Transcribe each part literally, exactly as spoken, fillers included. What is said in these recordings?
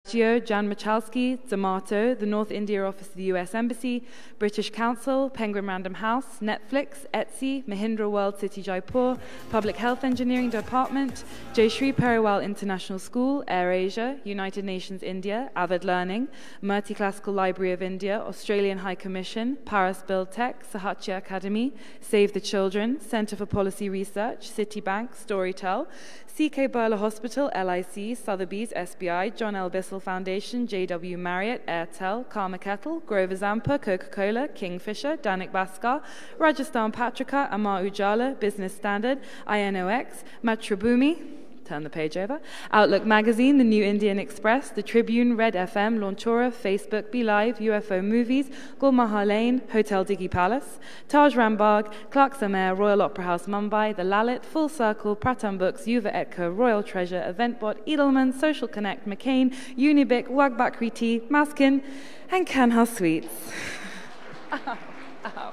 Jan Michalski, Zomato, the North India Office of the U S Embassy, British Council, Penguin Random House, Netflix, Etsy, Mahindra World City Jaipur, Public Health Engineering Department, Jay Shri Periwal International School, AirAsia, United Nations India, Avid Learning, Murti Classical Library of India, Australian High Commission, Paris Build Tech, Sahatya Academy, Save the Children, Centre for Policy Research, Citibank, Storytel, C K Birla Hospital, L I C, Sotheby's, S B I, John L. Bissell Foundation, J W Marriott, Airtel, Karma Kettle, Grover Zampa, Coca-Cola, Kingfisher, Danik Bhaskar, Rajasthan Patrika, Amar Ujala, Business Standard, I N O X, Mathrubhumi, turn the page over, Outlook Magazine, The New Indian Express, The Tribune, Red F M, Launchora, Facebook, Be Live, U F O Movies, Gulmahar Lane, Hotel Diggy Palace, Taj Rambagh, Clark's Amer, Royal Opera House Mumbai, The Lalit, Full Circle, Pratham Books, Yuva Etka, Royal Treasure, Eventbot, Edelman, Social Connect, McCain, Unibic, Wag Bakri Tea, Maskin, and Kanha Sweets. Ow, ow.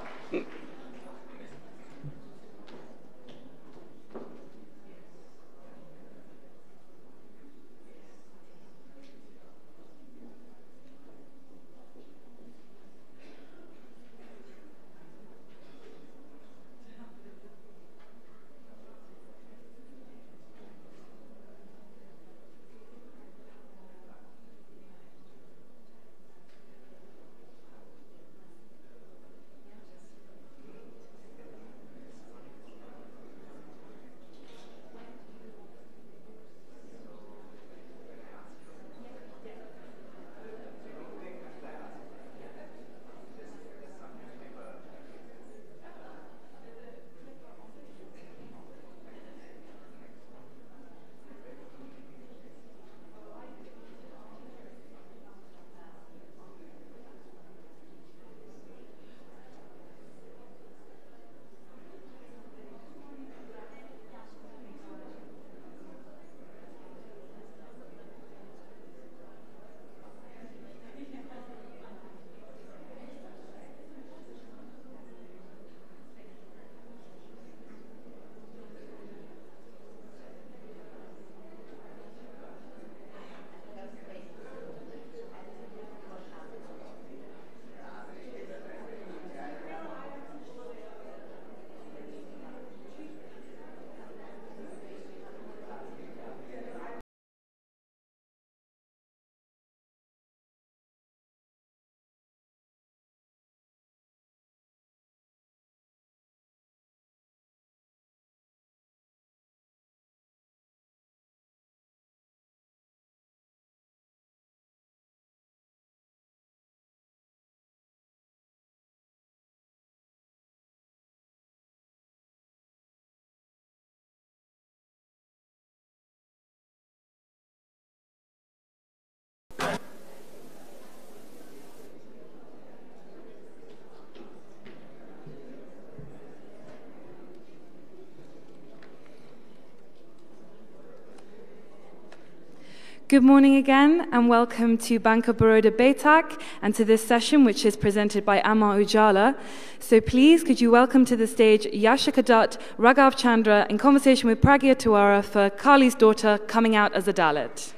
Good morning again, and welcome to Bank of Baroda Betak and to this session, which is presented by Amar Ujala. So please, could you welcome to the stage Yashica Dutt, Raghav Chandra, in conversation with Pragya Tiwari for Kali's daughter coming out as a Dalit.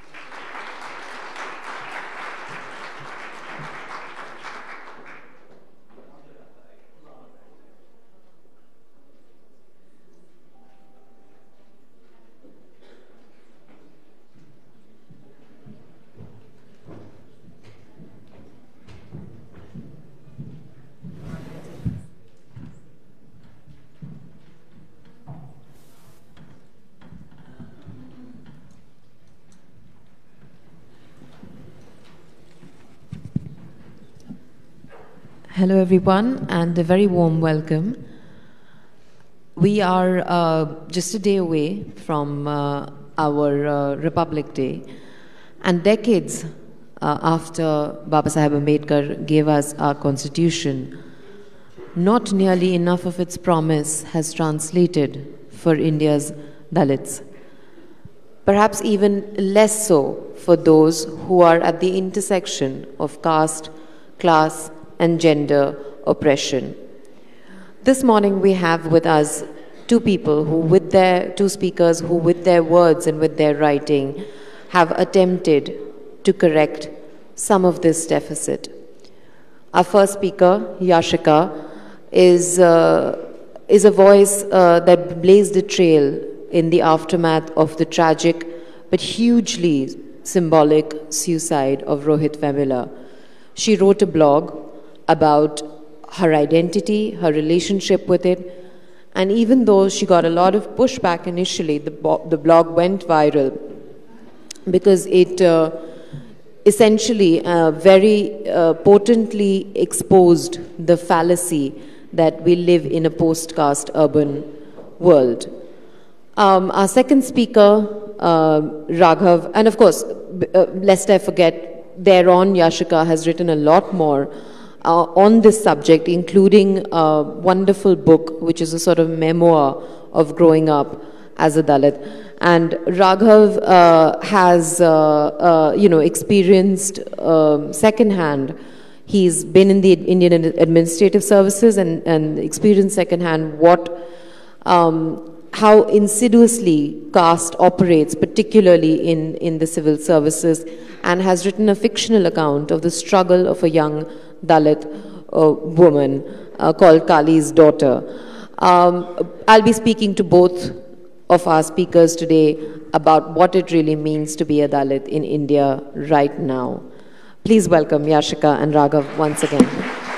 Hello everyone, and a very warm welcome. We are uh, just a day away from uh, our uh, Republic Day, and decades uh, after Baba Saheb Ambedkar gave us our constitution, not nearly enough of its promise has translated for India's Dalits. Perhaps even less so for those who are at the intersection of caste, class, and gender oppression. This morning we have with us two people who with their, two speakers who with their words and with their writing have attempted to correct some of this deficit. Our first speaker, Yashica, is, uh, is a voice uh, that blazed a trail in the aftermath of the tragic but hugely symbolic suicide of Rohit Vemula. She wrote a blog about her identity, her relationship with it, and even though she got a lot of pushback initially, the, the blog went viral because it uh, essentially uh, very uh, potently exposed the fallacy that we live in a post-caste urban world. Um, our second speaker, uh, Raghav, and of course, uh, lest I forget, thereon Yashica has written a lot more uh, on this subject, including a wonderful book, which is a sort of memoir of growing up as a Dalit. And Raghav uh, has, uh, uh, you know, experienced um, secondhand. He's been in the Indian Administrative Services and, and experienced secondhand what, um, how insidiously caste operates, particularly in, in the civil services, and has written a fictional account of the struggle of a young Dalit uh, woman uh, called Kali's daughter. Um, I'll be speaking to both of our speakers today about what it really means to be a Dalit in India right now. Please welcome Yashica and Raghav once again.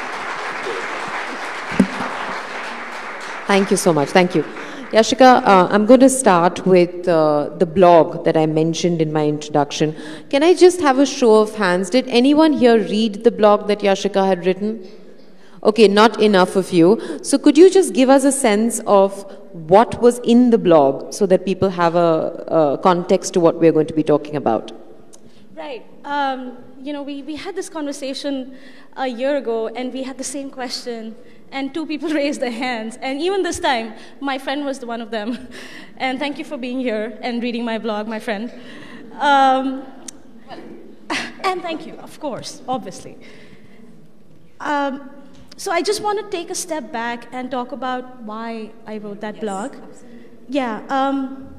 Thank you so much. Thank you. Yashica, uh, I'm going to start with uh, the blog that I mentioned in my introduction. Can I just have a show of hands? Did anyone here read the blog that Yashica had written? Okay, not enough of you. So could you just give us a sense of what was in the blog so that people have a, a context to what we're going to be talking about? Right. Um, you know, we, we had this conversation a year ago, and we had the same question, and two people raised their hands. And even this time, my friend was the one of them. And thank you for being here and reading my blog, my friend. Um, and thank you, of course, obviously. Um, so I just want to take a step back and talk about why I wrote that yes, blog. Absolutely. Yeah. Um,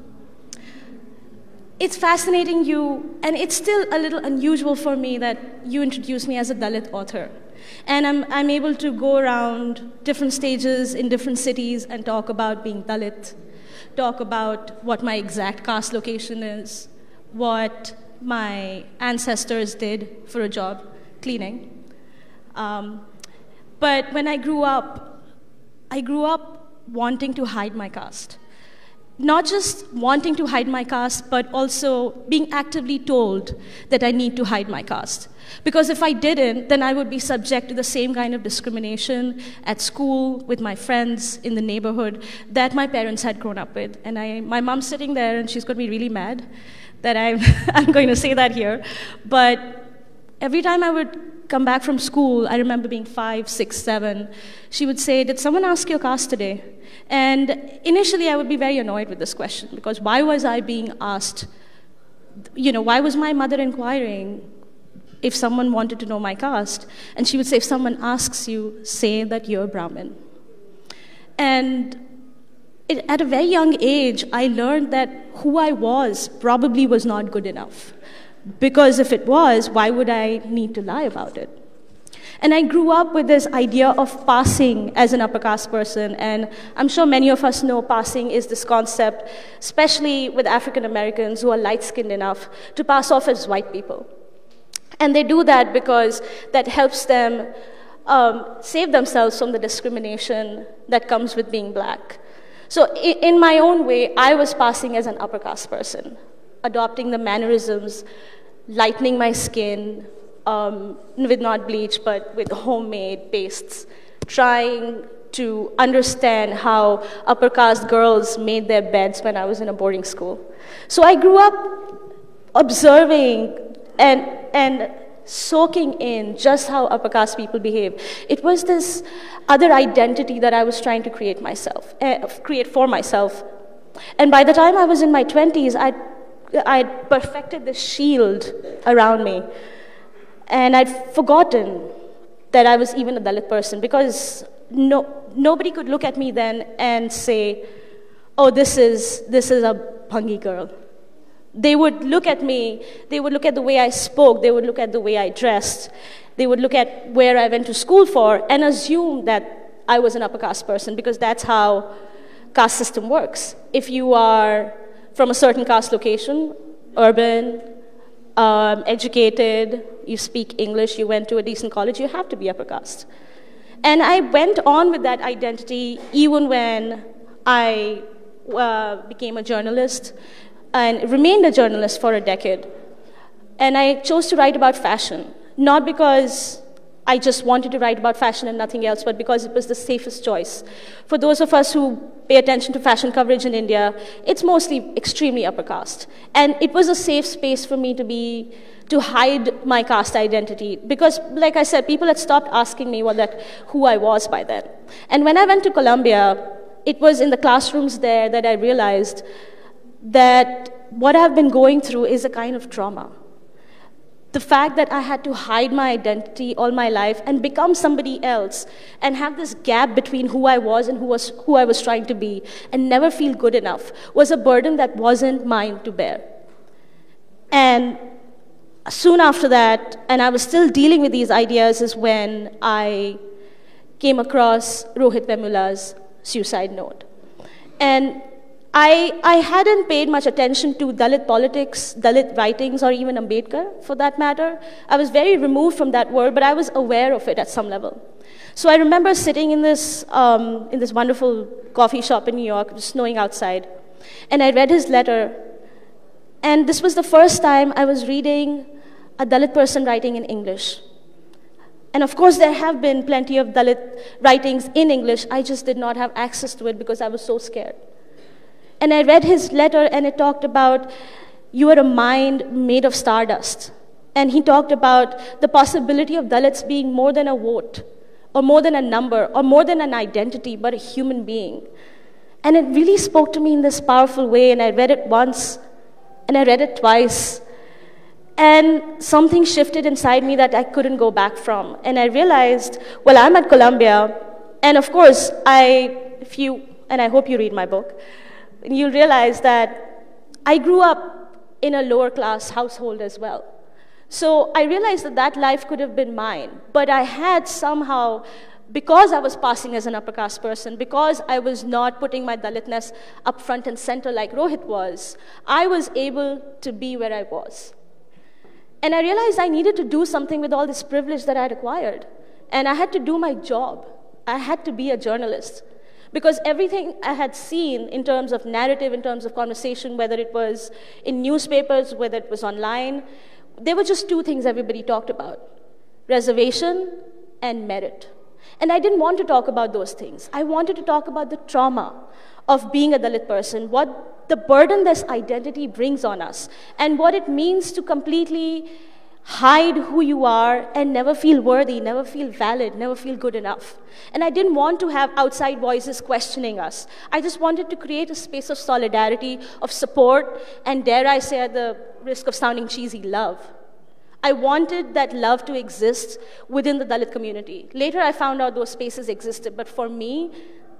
It's fascinating you, and it's still a little unusual for me that you introduced me as a Dalit author. And I'm, I'm able to go around different stages in different cities and talk about being Dalit, talk about what my exact caste location is, what my ancestors did for a job, cleaning. Um, but when I grew up, I grew up wanting to hide my caste. Not just wanting to hide my caste, but also being actively told that I need to hide my caste. Because if I didn't, then I would be subject to the same kind of discrimination at school, with my friends, in the neighborhood, that my parents had grown up with. And I, my mom's sitting there, and she's going to be really mad that I'm, I'm going to say that here. But every time I would come back from school, I remember being five, six, seven, she would say, "Did someone ask your caste today?" And initially, I would be very annoyed with this question, because why was I being asked, you know, why was my mother inquiring if someone wanted to know my caste? And she would say, if someone asks you, say that you're Brahmin. And it, at a very young age, I learned that who I was probably was not good enough. Because if it was, why would I need to lie about it? And I grew up with this idea of passing as an upper caste person, and I'm sure many of us know passing is this concept, especially with African Americans who are light-skinned enough to pass off as white people. And they do that because that helps them um, save themselves from the discrimination that comes with being black. So in my own way, I was passing as an upper caste person, adopting the mannerisms, lightening my skin, Um, with not bleach, but with homemade pastes, trying to understand how upper caste girls made their beds when I was in a boarding school. So I grew up observing and, and soaking in just how upper caste people behave. It was this other identity that I was trying to create myself, uh, create for myself. And by the time I was in my twenties, I'd, I'd perfected this shield around me. And I'd forgotten that I was even a Dalit person, because no, nobody could look at me then and say, oh, this is, this is a Bhangi girl. They would look at me, they would look at the way I spoke, they would look at the way I dressed, they would look at where I went to school for and assume that I was an upper caste person, because that's how caste system works. If you are from a certain caste location, urban, um, educated, you speak English, you went to a decent college, you have to be upper caste. And I went on with that identity even when I uh, became a journalist and remained a journalist for a decade. And I chose to write about fashion, not because I just wanted to write about fashion and nothing else, but because it was the safest choice. For those of us who pay attention to fashion coverage in India, it's mostly extremely upper caste. And it was a safe space for me to be, to hide my caste identity. Because, like I said, people had stopped asking me what that, who I was by then. And when I went to Columbia, it was in the classrooms there that I realized that what I've been going through is a kind of trauma. The fact that I had to hide my identity all my life and become somebody else and have this gap between who I was and who, was, who I was trying to be and never feel good enough was a burden that wasn't mine to bear. And soon after that, and I was still dealing with these ideas, is when I came across Rohit Vemula's suicide note. And I, I hadn't paid much attention to Dalit politics, Dalit writings, or even Ambedkar, for that matter. I was very removed from that world, but I was aware of it at some level. So I remember sitting in this, um, in this wonderful coffee shop in New York, it was snowing outside, and I read his letter, and this was the first time I was reading a Dalit person writing in English. And of course, there have been plenty of Dalit writings in English, I just did not have access to it because I was so scared. And I read his letter, and it talked about, you are a mind made of stardust. And he talked about the possibility of Dalits being more than a vote, or more than a number, or more than an identity, but a human being. And it really spoke to me in this powerful way, and I read it once, and I read it twice. And something shifted inside me that I couldn't go back from. And I realized, well, I'm at Columbia, and of course, I, if you, and I hope you read my book, you'll realize that I grew up in a lower class household as well. So I realized that that life could have been mine, but I had somehow, because I was passing as an upper caste person, because I was not putting my Dalitness up front and center like Rohit was, I was able to be where I was. And I realized I needed to do something with all this privilege that I had acquired. And I had to do my job. I had to be a journalist. Because everything I had seen in terms of narrative, in terms of conversation, whether it was in newspapers, whether it was online, there were just two things everybody talked about: reservation and merit. And I didn't want to talk about those things. I wanted to talk about the trauma of being a Dalit person, what the burden this identity brings on us, and what it means to completely hide who you are and never feel worthy, never feel valid, never feel good enough. And I didn't want to have outside voices questioning us. I just wanted to create a space of solidarity, of support, and dare I say, at the risk of sounding cheesy, love. I wanted that love to exist within the Dalit community. Later I found out those spaces existed, but for me,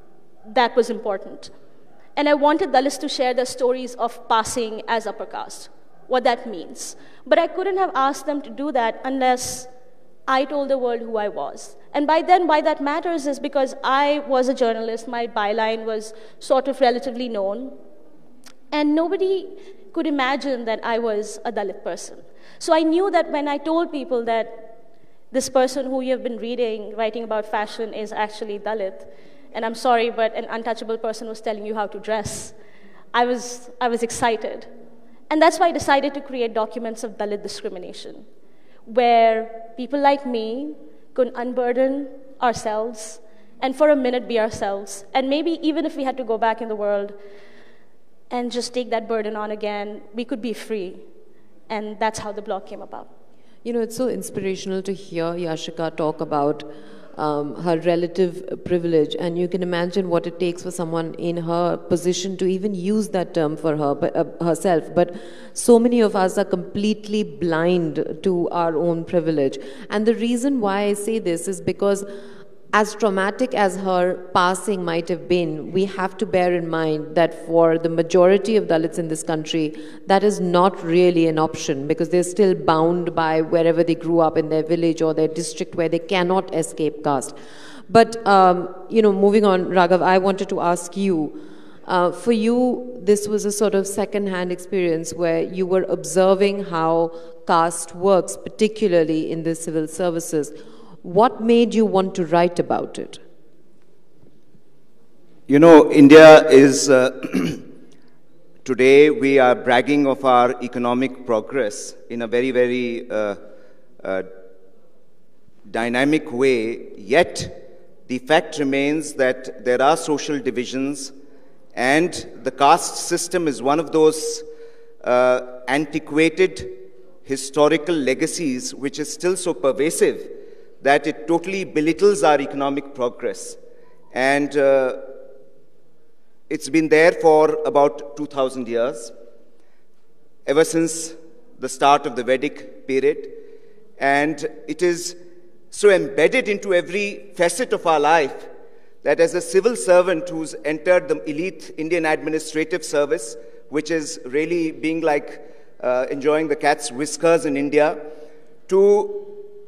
that was important. And I wanted Dalits to share their stories of passing as upper caste, what that means. But I couldn't have asked them to do that unless I told the world who I was. And by then, why that matters is because I was a journalist, my byline was sort of relatively known, and nobody could imagine that I was a Dalit person. So I knew that when I told people that this person who you have been reading, writing about fashion, is actually Dalit, and I'm sorry, but an untouchable person was telling you how to dress, I was, I was excited. And that's why I decided to create documents of Dalit discrimination, where people like me could unburden ourselves and for a minute be ourselves. And maybe even if we had to go back in the world and just take that burden on again, we could be free. And that's how the blog came about. You know, it's so inspirational to hear Yashica talk about Um, her relative privilege, and you can imagine what it takes for someone in her position to even use that term for her, but, uh, herself. But so many of us are completely blind to our own privilege. And the reason why I say this is because as traumatic as her passing might have been, we have to bear in mind that for the majority of Dalits in this country, that is not really an option, because they're still bound by wherever they grew up in their village or their district where they cannot escape caste. But, um, you know, moving on, Raghav, I wanted to ask you, uh, for you, this was a sort of second-hand experience where you were observing how caste works, particularly in the civil services. What made you want to write about it? You know, India is, uh, today we are bragging of our economic progress in a very, very uh, uh, dynamic way, yet the fact remains that there are social divisions, and the caste system is one of those uh, antiquated historical legacies which is still so pervasive that it totally belittles our economic progress. And uh, it's been there for about two thousand years, ever since the start of the Vedic period. And it is so embedded into every facet of our life that as a civil servant who's entered the elite Indian administrative service, which is really being like uh, enjoying the cat's whiskers in India, to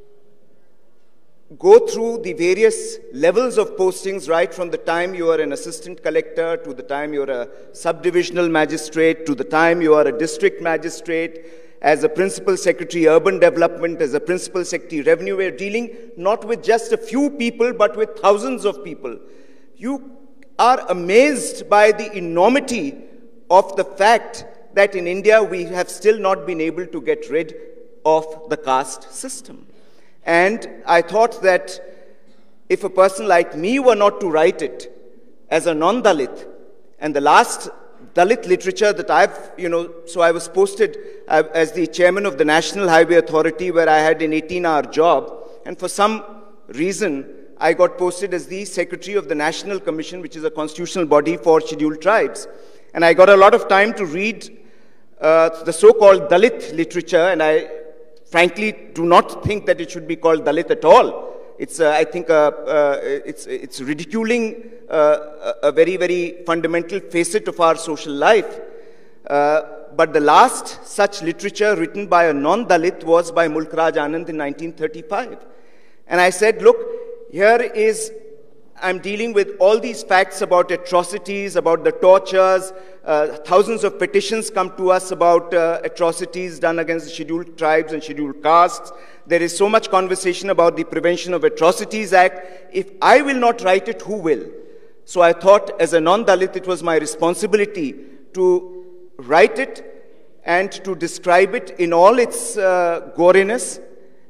go through the various levels of postings, right from the time you are an assistant collector, to the time you are a subdivisional magistrate, to the time you are a district magistrate, as a principal secretary urban development, as a principal secretary revenue. We are dealing not with just a few people, but with thousands of people. You are amazed by the enormity of the fact that in India we have still not been able to get rid of the caste system. And I thought that if a person like me were not to write it as a non-Dalit, and the last Dalit literature that I've, you know, so I was posted uh, as the chairman of the National Highway Authority, where I had an eighteen hour job, and for some reason I got posted as the secretary of the National Commission, which is a constitutional body for scheduled tribes. And I got a lot of time to read uh, the so-called Dalit literature, and I frankly do not think that it should be called Dalit at all. It's, uh, I think, uh, uh, it's, it's ridiculing uh, a very, very fundamental facet of our social life. Uh, but the last such literature written by a non-Dalit was by Mulk Raj Anand in nineteen thirty-five. And I said, look, here is, I'm dealing with all these facts about atrocities, about the tortures. Uh, thousands of petitions come to us about uh, atrocities done against the scheduled tribes and scheduled castes. There is so much conversation about the Prevention of Atrocities Act. If I will not write it, who will? So I thought, as a non-Dalit, it was my responsibility to write it and to describe it in all its uh, goriness.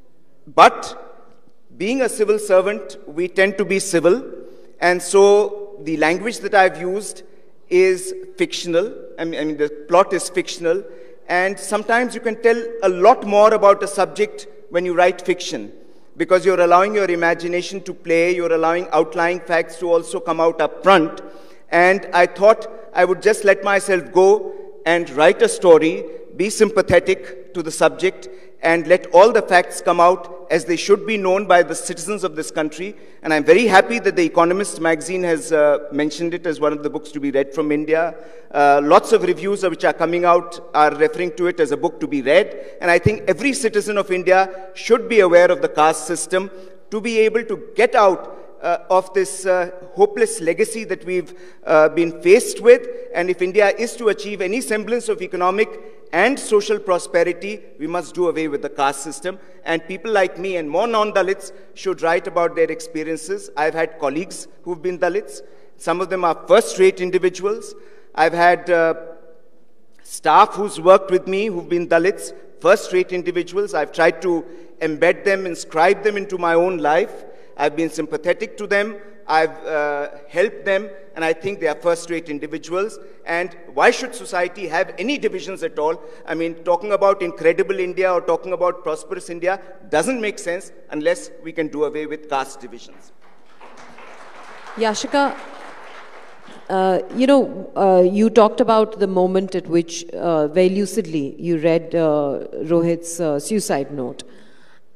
But being a civil servant, we tend to be civil. And so the language that I've used is fictional. I mean, I mean, the plot is fictional. And sometimes you can tell a lot more about a subject when you write fiction, because you're allowing your imagination to play, you're allowing outlying facts to also come out up front. And I thought I would just let myself go and write a story, be sympathetic to the subject, and let all the facts come out as they should be known by the citizens of this country. And I'm very happy that The Economist magazine has uh, mentioned it as one of the books to be read from India. Uh, lots of reviews which are coming out are referring to it as a book to be read. And I think every citizen of India should be aware of the caste system to be able to get out Uh, of this uh, hopeless legacy that we've uh, been faced with. And if India is to achieve any semblance of economic and social prosperity, we must do away with the caste system. And people like me and more non-Dalits should write about their experiences. I've had colleagues who've been Dalits. Some of them are first-rate individuals. I've had uh, staff who's worked with me who've been Dalits, first-rate individuals. I've tried to embed them, inscribe them into my own life. I've been sympathetic to them, I've uh, helped them, and I think they are first-rate individuals. And why should society have any divisions at all? I mean, talking about incredible India or talking about prosperous India doesn't make sense unless we can do away with caste divisions. Yashica, uh, you know, uh, you talked about the moment at which, uh, very lucidly, you read uh, Rohit's uh, suicide note.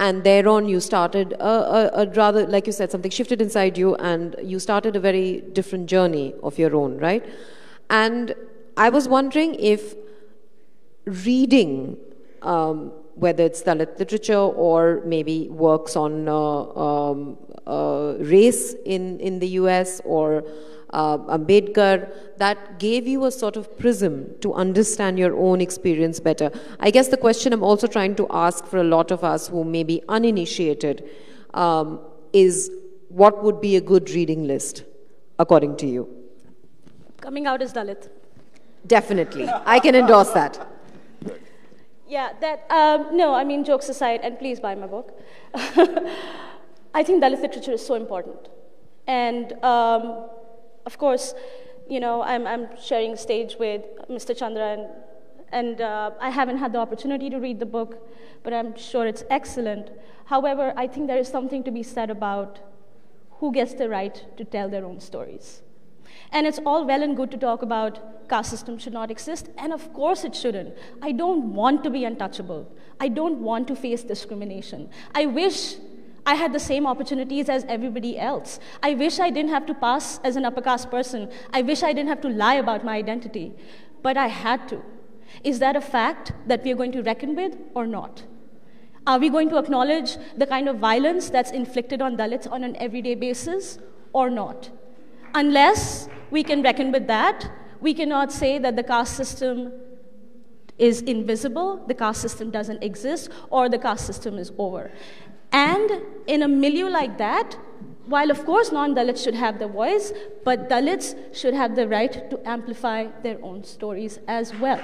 and thereon you started a, a, a rather, like you said, something shifted inside you, and you started a very different journey of your own, right? And I was wondering if reading, um, whether it's Dalit literature or maybe works on uh, um, uh, race in, in the U S or uh, Ambedkar, that gave you a sort of prism to understand your own experience better. I guess the question I'm also trying to ask for a lot of us who may be uninitiated um, is, what would be a good reading list, according to you? Coming out as Dalit. Definitely. I can endorse that. Yeah, that, um, no, I mean, jokes aside, and please buy my book. I think Dalit literature is so important. And, um, of course, you know, I'm, I'm sharing stage with Mister Chandra, and, and uh, I haven't had the opportunity to read the book, but I'm sure it's excellent. However, I think there is something to be said about who gets the right to tell their own stories. And it's all well and good to talk about caste system should not exist, and of course it shouldn't. I don't want to be untouchable. I don't want to face discrimination. I wish I had the same opportunities as everybody else. I wish I didn't have to pass as an upper caste person. I wish I didn't have to lie about my identity, but I had to. Is that a fact that we are going to reckon with or not? Are we going to acknowledge the kind of violence that's inflicted on Dalits on an everyday basis or not? Unless we can reckon with that, we cannot say that the caste system is invisible, the caste system doesn't exist, or the caste system is over. And in a milieu like that, while of course non-Dalits should have the voice, but Dalits should have the right to amplify their own stories as well.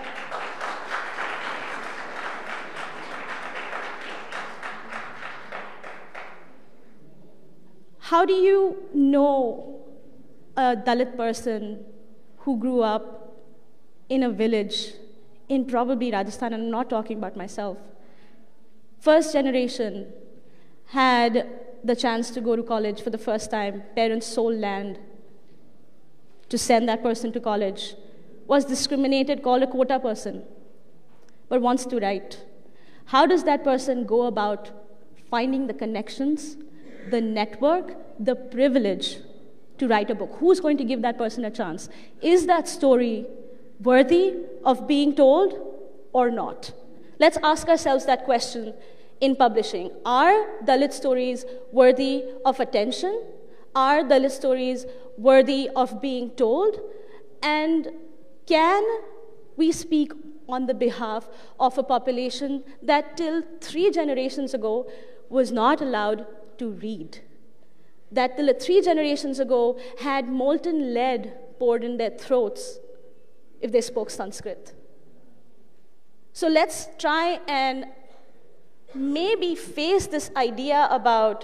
How do you know a Dalit person who grew up in a village in probably Rajasthan, and I'm not talking about myself? First generation, had the chance to go to college for the first time, parents sold land to send that person to college, was discriminated, called a quota person, but wants to write. How does that person go about finding the connections, the network, the privilege to write a book? Who's going to give that person a chance? Is that story worthy of being told or not? Let's ask ourselves that question in publishing. Are Dalit stories worthy of attention? Are Dalit stories worthy of being told? And can we speak on the behalf of a population that till three generations ago was not allowed to read? That till three generations ago had molten lead poured in their throats if they spoke Sanskrit? So let's try and maybe face this idea about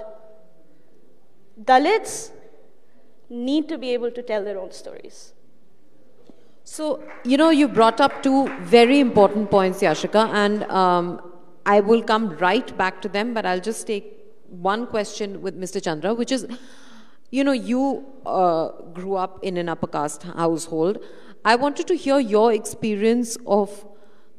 Dalits need to be able to tell their own stories. So, you know, you brought up two very important points, Yashica, and um, I will come right back to them, but I'll just take one question with Mister Chandra, which is, you know, you uh, grew up in an upper caste household. I wanted to hear your experience of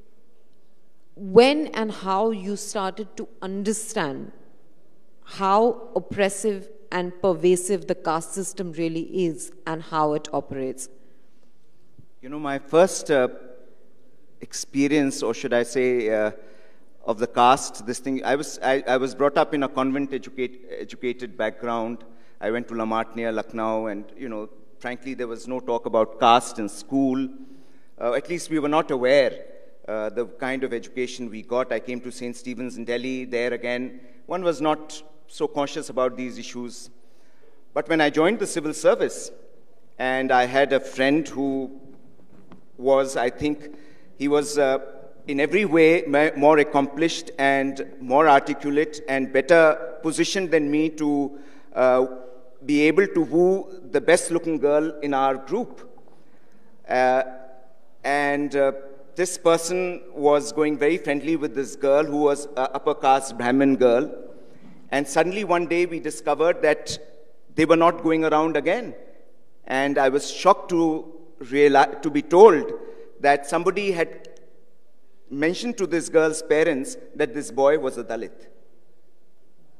when and how you started to understand how oppressive and pervasive the caste system really is and how it operates. You know, my first uh, experience, or should I say, uh, of the caste, this thing, I was, I, I was brought up in a convent educate, educated background. I went to Lamat near Lucknow, and, you know, frankly, there was no talk about caste in school. Uh, at least we were not aware. Uh, the kind of education we got. I came to Saint Stephen's in Delhi. There again, one was not so conscious about these issues. But when I joined the civil service, and I had a friend who was, I think, he was uh, in every way more accomplished and more articulate and better positioned than me to uh, be able to woo the best-looking girl in our group. Uh, and uh, This person was going very friendly with this girl who was an upper caste Brahmin girl. And suddenly one day we discovered that they were not going around again. And I was shocked to, realize, to be told that somebody had mentioned to this girl's parents that this boy was a Dalit.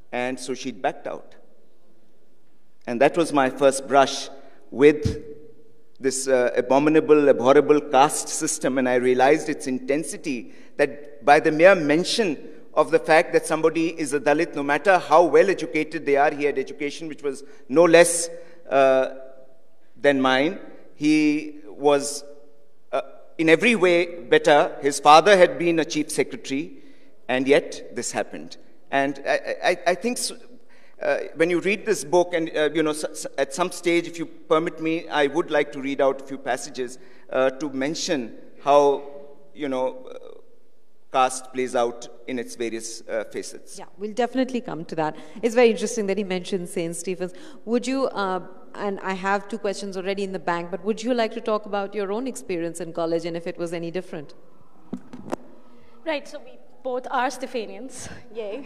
And so she'd backed out. And that was my first brush with this uh, abominable, abhorrible caste system, and I realized its intensity, that by the mere mention of the fact that somebody is a Dalit, no matter how well educated they are, he had education which was no less uh, than mine. He was uh, in every way better. His father had been a chief secretary, and yet this happened. And I, I, I think so, uh, when you read this book, and uh, you know, so, so at some stage, if you permit me, I would like to read out a few passages uh, to mention how, you know, uh, caste plays out in its various uh, facets. Yeah, we'll definitely come to that. It's very interesting that he mentioned Saint Stephen's. Would you, uh, and I have two questions already in the bank, but would you like to talk about your own experience in college and if it was any different? Right, so we both are Stephanians, yay.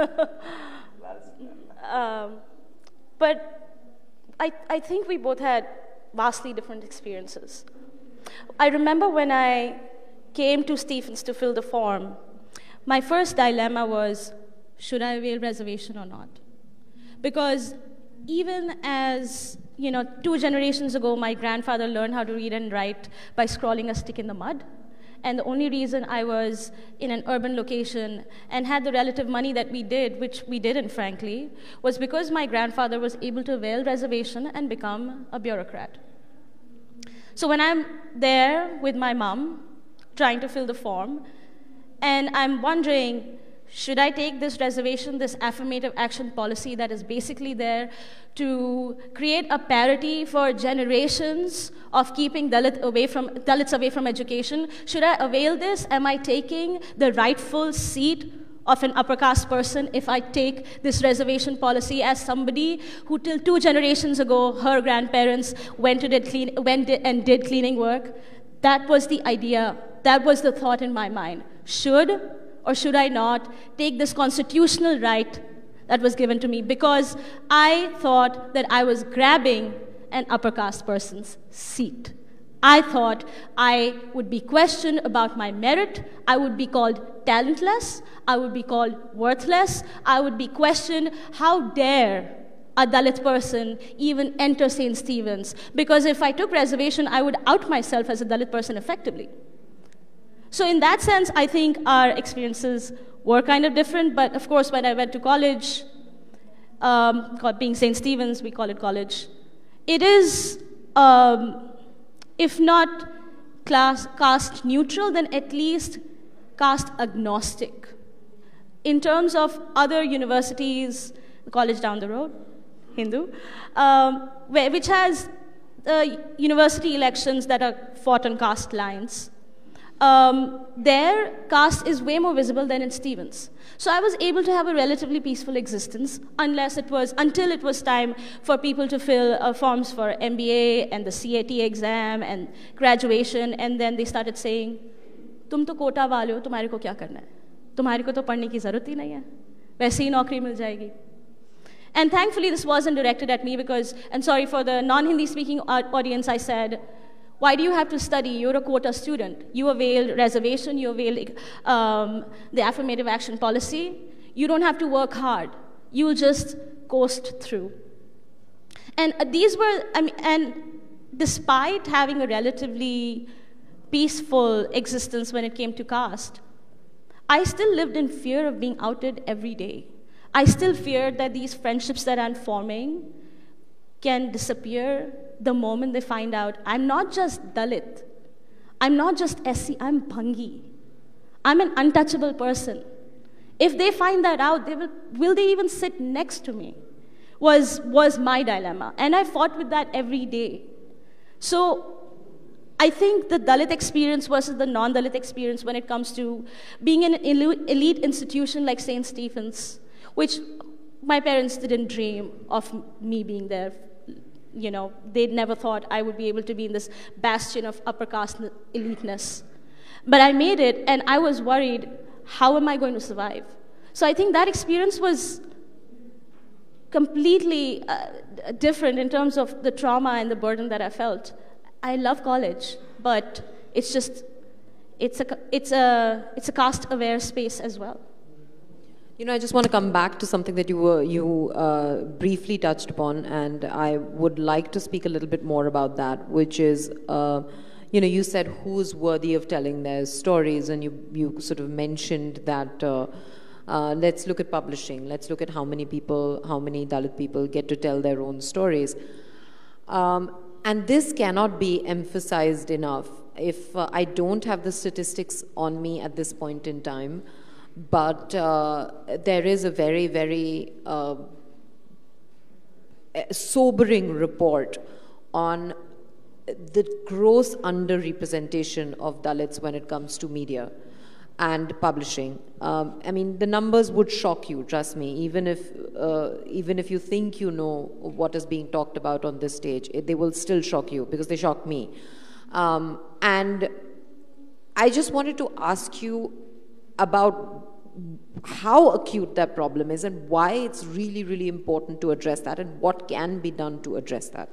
um, but I, I think we both had vastly different experiences. I remember when I came to Stephens to fill the form, my first dilemma was, should I avail reservation or not? Because even as, you know, two generations ago, my grandfather learned how to read and write by scrawling a stick in the mud. And the only reason I was in an urban location and had the relative money that we did, which we didn't, frankly, was because my grandfather was able to avail reservation and become a bureaucrat. So when I'm there with my mom, trying to fill the form, and I'm wondering, should I take this reservation, this affirmative action policy that is basically there to create a parity for generations of keeping Dalit away from, Dalits away from education? Should I avail this? Am I taking the rightful seat of an upper caste person if I take this reservation policy as somebody who till two generations ago, her grandparents went, to did clean, went and did cleaning work? That was the idea. That was the thought in my mind. Should or should I not take this constitutional right that was given to me? Because I thought that I was grabbing an upper caste person's seat. I thought I would be questioned about my merit. I would be called talentless. I would be called worthless. I would be questioned, how dare a Dalit person even enter Saint Stephen's? Because if I took reservation, I would out myself as a Dalit person effectively. So in that sense, I think our experiences were kind of different. But of course, when I went to college, um, being Saint Stephen's, we call it college, it is, um, if not class, caste neutral, then at least caste agnostic. In terms of other universities, the college down the road, Hindu, um, where, which has uh, university elections that are fought on caste lines. Um, their caste is way more visible than in Stephen's. So I was able to have a relatively peaceful existence unless it was, until it was time for people to fill uh, forms for M B A and the C A T exam and graduation, and then they started saying, "Tum to quota wale ho, tumhare ko kya karna hai? Tumhare ko to padhne ki zarurat hi nahi hai. Waise hi naukri mil jayegi." And thankfully this wasn't directed at me because, and sorry for the non-Hindi speaking audience, I said, why do you have to study? You're a quota student. You avail reservation, you avail um, the affirmative action policy. You don't have to work hard. You'll just coast through. And uh, these were, I mean, and despite having a relatively peaceful existence when it came to caste, I still lived in fear of being outed every day. I still feared that these friendships that I'm forming can disappear the moment they find out I'm not just Dalit, I'm not just S C, I'm Bhangi. I'm an untouchable person. If they find that out, they will, will they even sit next to me? Was, was my dilemma. And I fought with that every day. So I think the Dalit experience versus the non-Dalit experience when it comes to being in an elite institution like Saint Stephen's, which my parents didn't dream of me being there. You know, they never thought I would be able to be in this bastion of upper caste eliteness. But I made it, and I was worried, how am I going to survive? So I think that experience was completely uh, different in terms of the trauma and the burden that I felt. I love college, but it's just, it's a, it's a, it's a caste-aware space as well. You know, I just want to come back to something that you were you uh, briefly touched upon, and I would like to speak a little bit more about that, which is, uh, you know, you said who's worthy of telling their stories, and you you sort of mentioned that. Uh, uh, let's look at publishing. Let's look at how many people, how many Dalit people get to tell their own stories, um, and this cannot be emphasized enough. If uh, I don't have the statistics on me at this point in time. But uh, there is a very, very uh, sobering report on the gross underrepresentation of Dalits when it comes to media and publishing. Um, I mean, the numbers would shock you, trust me, even if, uh, even if you think you know what is being talked about on this stage, it, they will still shock you because they shock me. Um, and I just wanted to ask you about how acute that problem is and why it's really, really important to address that and what can be done to address that.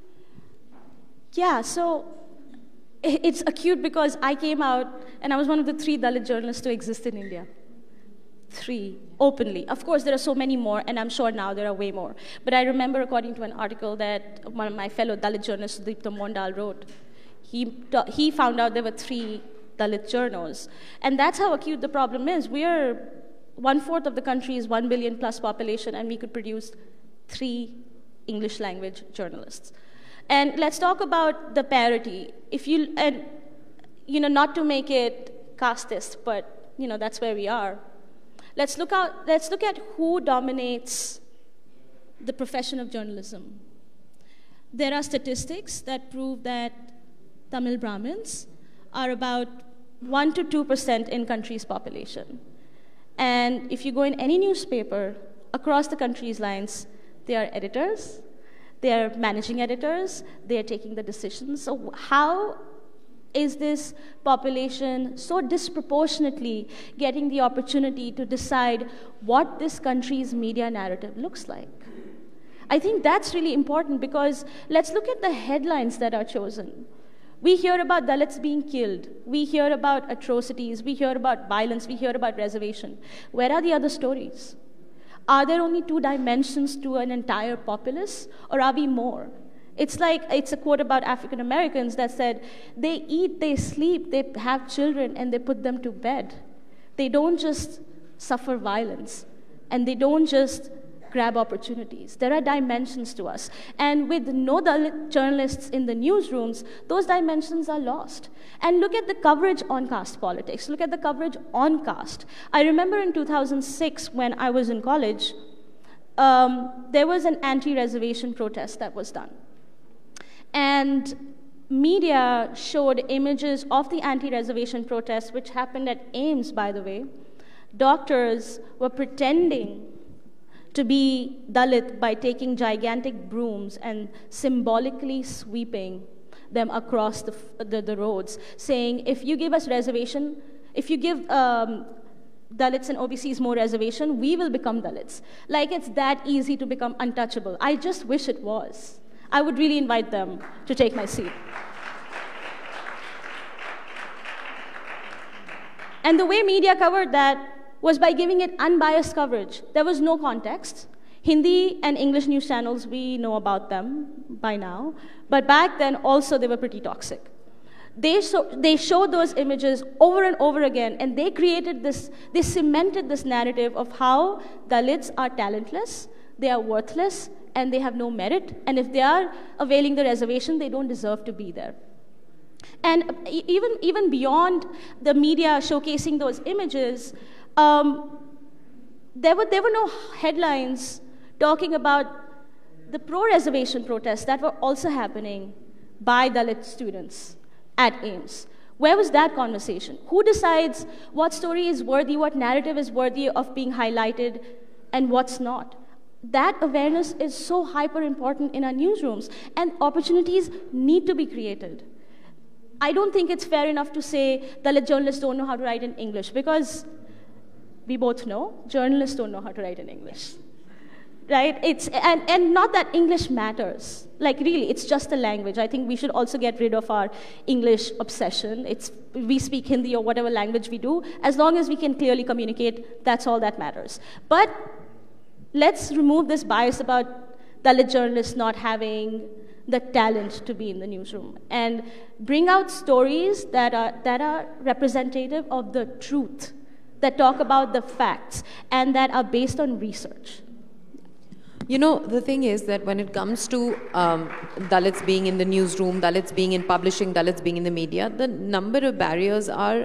Yeah, so it's acute because I came out and I was one of the three Dalit journalists to exist in India. Three, openly. Of course, there are so many more, and I'm sure now there are way more. But I remember, according to an article that one of my fellow Dalit journalists, Deepta Mondal, wrote, he, he found out there were three Dalit journals. And that's how acute the problem is. We are one-fourth of the country's one billion plus population, and we could produce three English language journalists. And let's talk about the parity. If you, and, you know, not to make it casteist, but, you know, that's where we are. Let's look out, let's look at who dominates the profession of journalism. There are statistics that prove that Tamil Brahmins are about one to two percent in country's population. And if you go in any newspaper across the country's lines, they are editors, they are managing editors, they are taking the decisions. So how is this population so disproportionately getting the opportunity to decide what this country's media narrative looks like? I think that's really important because let's look at the headlines that are chosen. We hear about Dalits being killed. We hear about atrocities. We hear about violence. We hear about reservation. Where are the other stories? Are there only two dimensions to an entire populace, or are we more? It's like, it's a quote about African Americans that said, they eat, they sleep, they have children, and they put them to bed. They don't just suffer violence, and they don't just grab opportunities. There are dimensions to us. And with no Dalit journalists in the newsrooms, those dimensions are lost. And look at the coverage on caste politics. Look at the coverage on caste. I remember in two thousand six, when I was in college, um, there was an anti-reservation protest that was done. And media showed images of the anti-reservation protest, which happened at AIIMS, by the way. Doctors were pretending to be Dalit by taking gigantic brooms and symbolically sweeping them across the, the, the roads, saying, if you give us reservation, if you give um, Dalits and O B Cs more reservation, we will become Dalits. Like it's that easy to become untouchable. I just wish it was. I would really invite them to take my seat. And the way media covered that was by giving it unbiased coverage. There was no context. Hindi and English news channels, we know about them by now. But back then, also, they were pretty toxic. They, so, they showed those images over and over again, and they created this, they cemented this narrative of how Dalits are talentless, they are worthless, and they have no merit. And if they are availing the reservation, they don't deserve to be there. And even, even beyond the media showcasing those images, Um, there, were, there were no headlines talking about the pro-reservation protests that were also happening by Dalit students at AIIMS. Where was that conversation? Who decides what story is worthy, what narrative is worthy of being highlighted, and what's not? That awareness is so hyper important in our newsrooms, and opportunities need to be created. I don't think it's fair enough to say Dalit journalists don't know how to write in English, because we both know journalists don't know how to write in English. right? It's, and, and not that English matters. Like really, it's just a language. I think we should also get rid of our English obsession. It's, we speak Hindi or whatever language we do. As long as we can clearly communicate, that's all that matters. But let's remove this bias about Dalit journalists not having the talent to be in the newsroom and bring out stories that are, that are representative of the truth, that talk about the facts, and that are based on research. You know, the thing is that when it comes to um, Dalits being in the newsroom, Dalits being in publishing, Dalits being in the media, the number of barriers are,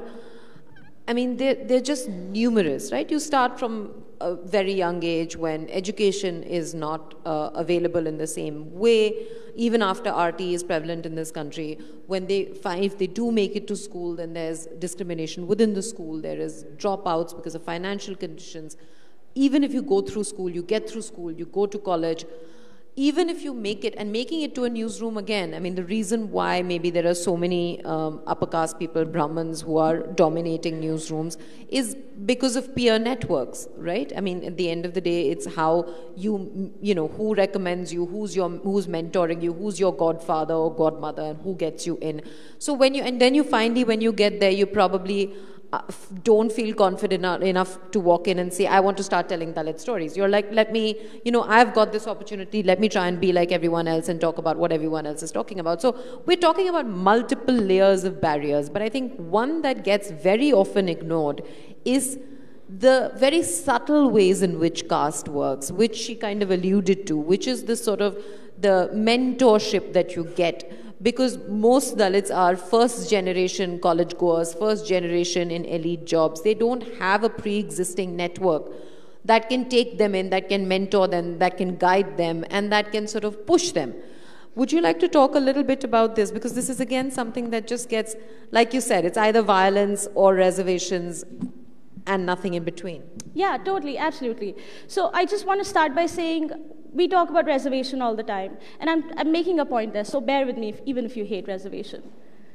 I mean, they're, they're just numerous, right? You start from a very young age when education is not uh, available in the same way, even after R T is prevalent in this country. When they find, if they do make it to school, then there's discrimination within the school, there is dropouts because of financial conditions. Even if you go through school, you get through school, you go to college, even if you make it, and making it to a newsroom again, I mean, the reason why maybe there are so many um, upper caste people, Brahmins, who are dominating newsrooms is because of peer networks, right? I mean, at the end of the day, it's how you, you know, who recommends you, who's your, who's mentoring you, who's your godfather or godmother, and who gets you in. So when you, and then you finally, when you get there, you probably Uh, don't feel confident enough to walk in and say, I want to start telling Dalit stories. You're like, let me, you know, I've got this opportunity, let me try and be like everyone else and talk about what everyone else is talking about. So we're talking about multiple layers of barriers, but I think one that gets very often ignored is the very subtle ways in which caste works, which she kind of alluded to, which is this sort of the mentorship that you get. Because most Dalits are first generation college goers, first generation in elite jobs. They don't have a pre-existing network that can take them in, that can mentor them, that can guide them, and that can sort of push them. Would you like to talk a little bit about this? Because this is again something that just gets, like you said, it's either violence or reservations and nothing in between. Yeah, totally, absolutely. So I just want to start by saying, we talk about reservation all the time, and I'm, I'm making a point there, so bear with me if, even if you hate reservation.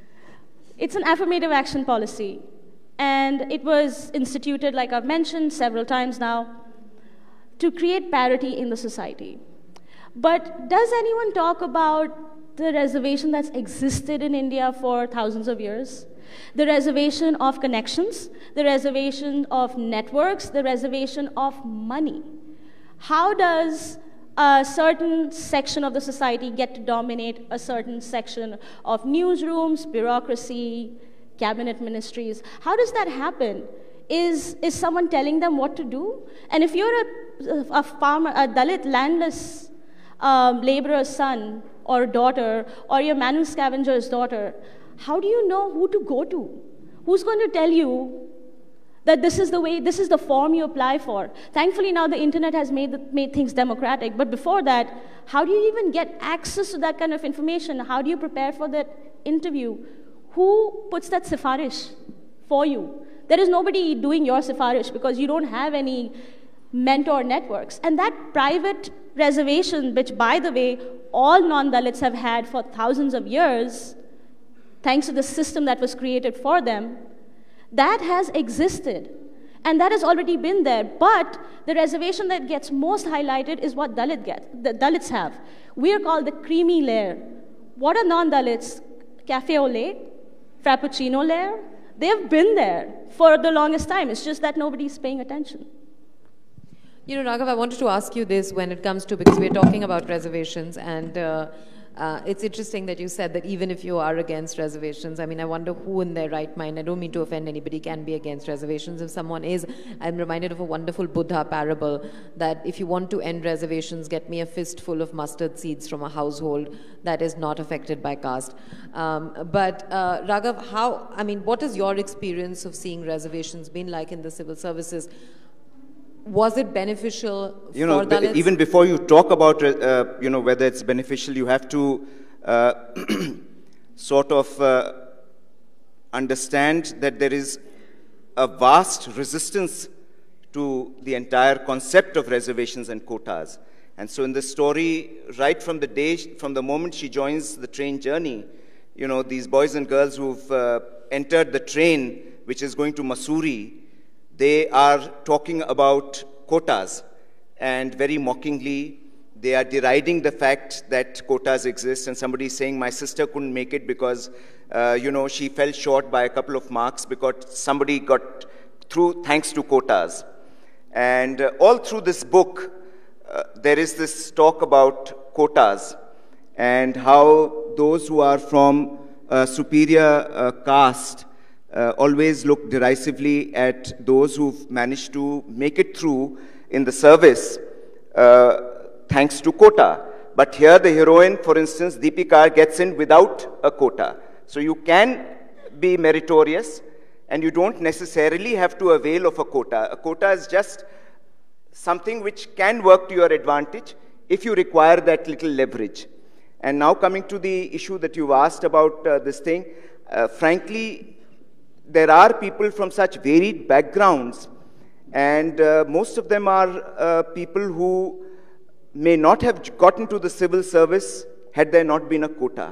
It's an affirmative action policy, and it was instituted, like I've mentioned several times now, to create parity in the society. But does anyone talk about the reservation that's existed in India for thousands of years? The reservation of connections, the reservation of networks, the reservation of money. How does a certain section of the society get to dominate a certain section of newsrooms, bureaucracy, cabinet ministries? How does that happen? Is, is someone telling them what to do? And if you're a, a farmer, a Dalit landless um, laborer's son or daughter, or your manual scavenger's daughter, how do you know who to go to? Who's going to tell you that this is the way, this is the form you apply for? Thankfully, now the internet has made, the, made things democratic, but before that, how do you even get access to that kind of information? How do you prepare for that interview? Who puts that sifarish for you? There is nobody doing your sifarish because you don't have any mentor networks. And that private reservation, which, by the way, all non-Dalits have had for thousands of years, thanks to the system that was created for them, that has existed. And that has already been there. But the reservation that gets most highlighted is what Dalit get, the Dalits have. We are called the creamy layer. What are non-Dalits? Cafe au lait? Frappuccino layer? They've been there for the longest time. It's just that nobody's paying attention. You know, Raghav, I wanted to ask you this when it comes to, because we're talking about reservations, and uh, uh, it's interesting that you said that even if you are against reservations, I mean, I wonder who in their right mind, I don't mean to offend anybody, can be against reservations. If someone is, I'm reminded of a wonderful Buddha parable that if you want to end reservations, get me a fistful of mustard seeds from a household that is not affected by caste. Um, but uh, Raghav, how, I mean, what has your experience of seeing reservations been like in the civil services? Was it beneficial you know, for Dalits? Even before you talk about, uh, you know, whether it's beneficial, you have to uh, sort of uh, understand that there is a vast resistance to the entire concept of reservations and quotas. And so in the story, right from the day, from the moment she joins the train journey, you know, these boys and girls who've uh, entered the train, which is going to Mussoorie, they are talking about quotas. and very mockingly, they are deriding the fact that quotas exist, and somebody is saying, my sister couldn't make it because, uh, you know, she fell short by a couple of marks because somebody got through thanks to quotas. And uh, all through this book, uh, there is this talk about quotas and how those who are from a superior uh, caste uh, always look derisively at those who've managed to make it through in the service uh, thanks to quota. But here the heroine, for instance, Deepika, gets in without a quota. So you can be meritorious and you don't necessarily have to avail of a quota. A quota is just something which can work to your advantage if you require that little leverage. And now coming to the issue that you've asked about uh, this thing, uh, frankly, there are people from such varied backgrounds, and uh, most of them are uh, people who may not have gotten to the civil service had there not been a quota.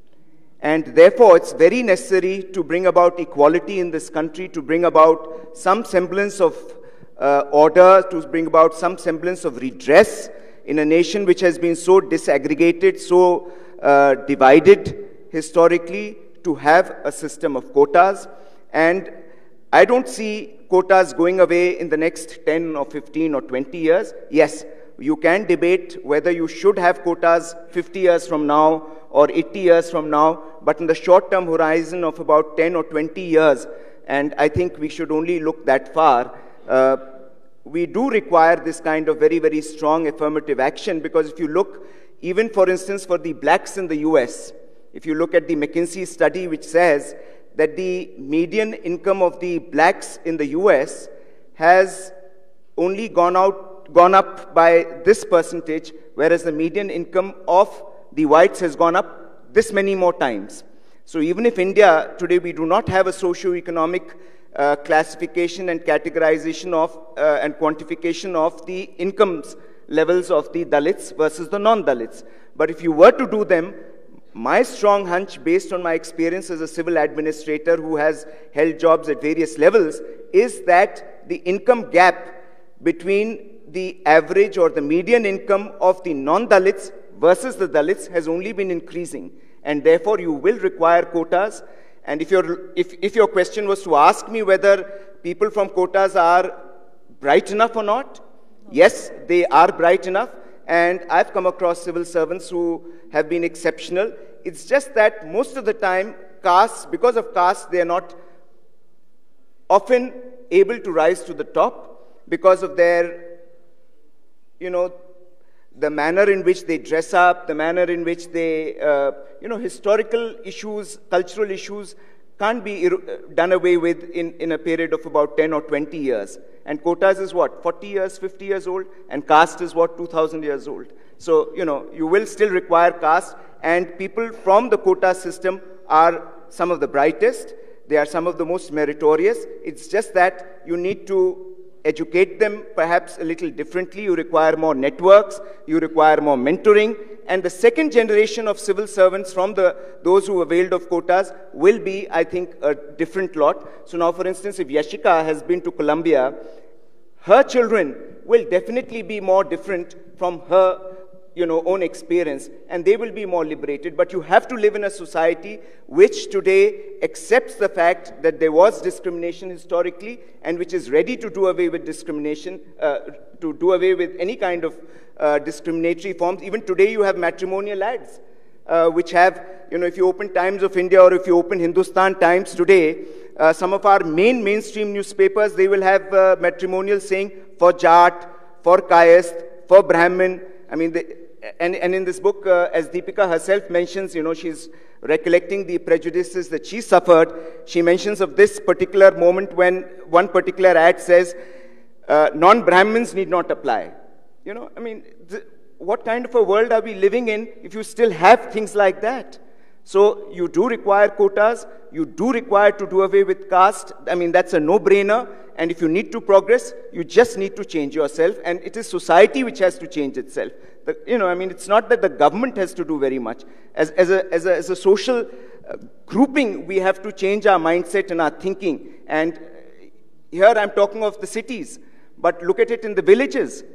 And therefore, it's very necessary to bring about equality in this country, to bring about some semblance of uh, order, to bring about some semblance of redress in a nation which has been so disaggregated, so uh, divided historically, to have a system of quotas. And I don't see quotas going away in the next ten or fifteen or twenty years. Yes, you can debate whether you should have quotas fifty years from now or eighty years from now, but in the short-term horizon of about ten or twenty years, and I think we should only look that far, uh, we do require this kind of very, very strong affirmative action, because if you look, even for instance, for the blacks in the U S, if you look at the McKinsey study which says that the median income of the blacks in the U S has only gone out, gone up by this percentage, whereas the median income of the whites has gone up this many more times. So even if India, today we do not have a socio-economic uh, classification and categorization of uh, and quantification of the incomes levels of the Dalits versus the non-Dalits. But if you were to do them, my strong hunch, based on my experience as a civil administrator who has held jobs at various levels, is that the income gap between the average or the median income of the non-Dalits versus the Dalits has only been increasing. And therefore, you will require quotas. And if, your if, if your question was to ask me whether people from quotas are bright enough or not, yes, they are bright enough. And I've come across civil servants who have been exceptional. It's just that most of the time, caste, because of caste, they are not often able to rise to the top because of their, you know, the manner in which they dress up, the manner in which they, uh, you know, historical issues, cultural issues can't be done away with in, in a period of about ten or twenty years. And quotas is what, forty years, fifty years old? And caste is what, two thousand years old? So, you know, you will still require caste, and people from the quota system are some of the brightest. They are some of the most meritorious. It's just that you need to educate them perhaps a little differently. You require more networks, you require more mentoring, and the second generation of civil servants from the, those who availed of quotas will be, I think, a different lot. So now, for instance, if Yashica has been to Columbia, her children will definitely be more different from her, you know, own experience, and they will be more liberated. But you have to live in a society which today accepts the fact that there was discrimination historically, and which is ready to do away with discrimination, uh, to do away with any kind of uh, discriminatory forms. Even today you have matrimonial ads, uh, which have, you know, if you open Times of India or if you open Hindustan Times today, uh, some of our main mainstream newspapers, they will have uh, matrimonials saying for Jat, for Kayast, for Brahmin. I mean, the, and, and in this book, uh, as Deepika herself mentions, you know, she's recollecting the prejudices that she suffered. She mentions of this particular moment when one particular ad says, uh, non-Brahmins need not apply. You know, I mean, th what kind of a world are we living in if you still have things like that? So you do require quotas, you do require to do away with caste. I mean, that's a no-brainer. And if you need to progress, you just need to change yourself. And it is society which has to change itself. The, you know, I mean, it's not that the government has to do very much. As, as, a, as, a, as a social uh, grouping, we have to change our mindset and our thinking. And here I'm talking of the cities. But look at it in the villages.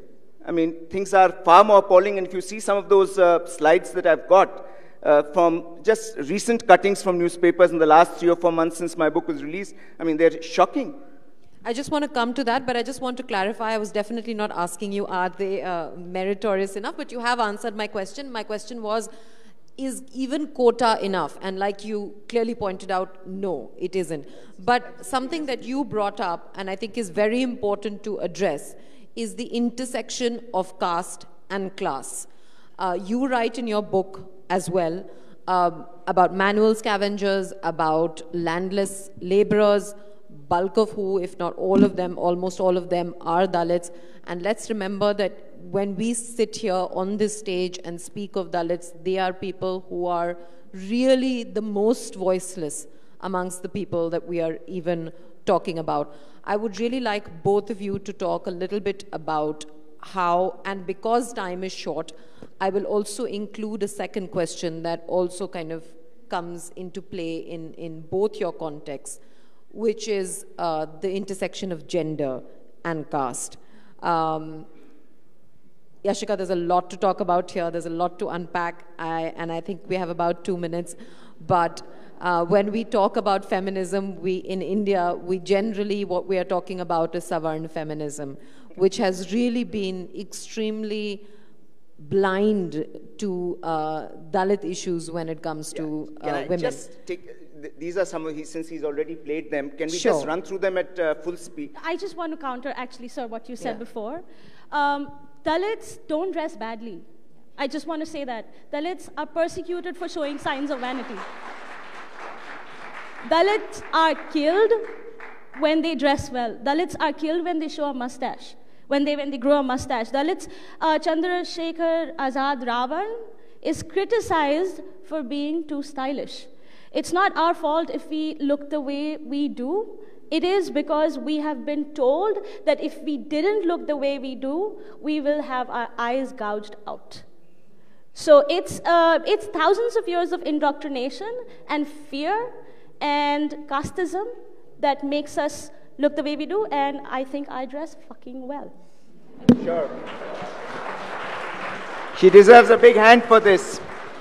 I mean, things are far more appalling. And if you see some of those uh, slides that I've got uh, from just recent cuttings from newspapers in the last three or four months since my book was released, I mean, they're shocking. I just want to come to that, but I just want to clarify, I was definitely not asking you, are they uh, meritorious enough? But you have answered my question. My question was, is even quota enough? And like you clearly pointed out, no, it isn't. But something that you brought up, and I think is very important to address, is the intersection of caste and class. Uh, you write in your book as well um, about manual scavengers, about landless laborers, bulk of who, if not all of them, almost all of them are Dalits. And let's remember that when we sit here on this stage and speak of Dalits, they are people who are really the most voiceless amongst the people that we are even talking about. I would really like both of you to talk a little bit about how, and because time is short, I will also include a second question that also kind of comes into play in, in both your contexts, which is uh, the intersection of gender and caste. Um, Yashica, there's a lot to talk about here. There's a lot to unpack, I, and I think we have about two minutes. But uh, when we talk about feminism, we in India, we generally, what we are talking about is Savarna feminism, which has really been extremely blind to uh, Dalit issues when it comes yeah. to uh, Can I women. Just take, these are some of his, since he's already played them, can we sure. just run through them at uh, full speed? I just want to counter, actually, sir, what you said yeah. before. Um, Dalits don't dress badly. I just want to say that. Dalits are persecuted for showing signs of vanity. Dalits are killed when they dress well. Dalits are killed when they show a mustache, when they, when they grow a mustache. Dalits, uh, Chandra Shekhar Azad Ravan is criticized for being too stylish. It's not our fault if we look the way we do. It is because we have been told that if we didn't look the way we do, we will have our eyes gouged out. So it's, uh, it's thousands of years of indoctrination and fear and casteism that makes us look the way we do, and I think I dress fucking well. Sure. She deserves a big hand for this.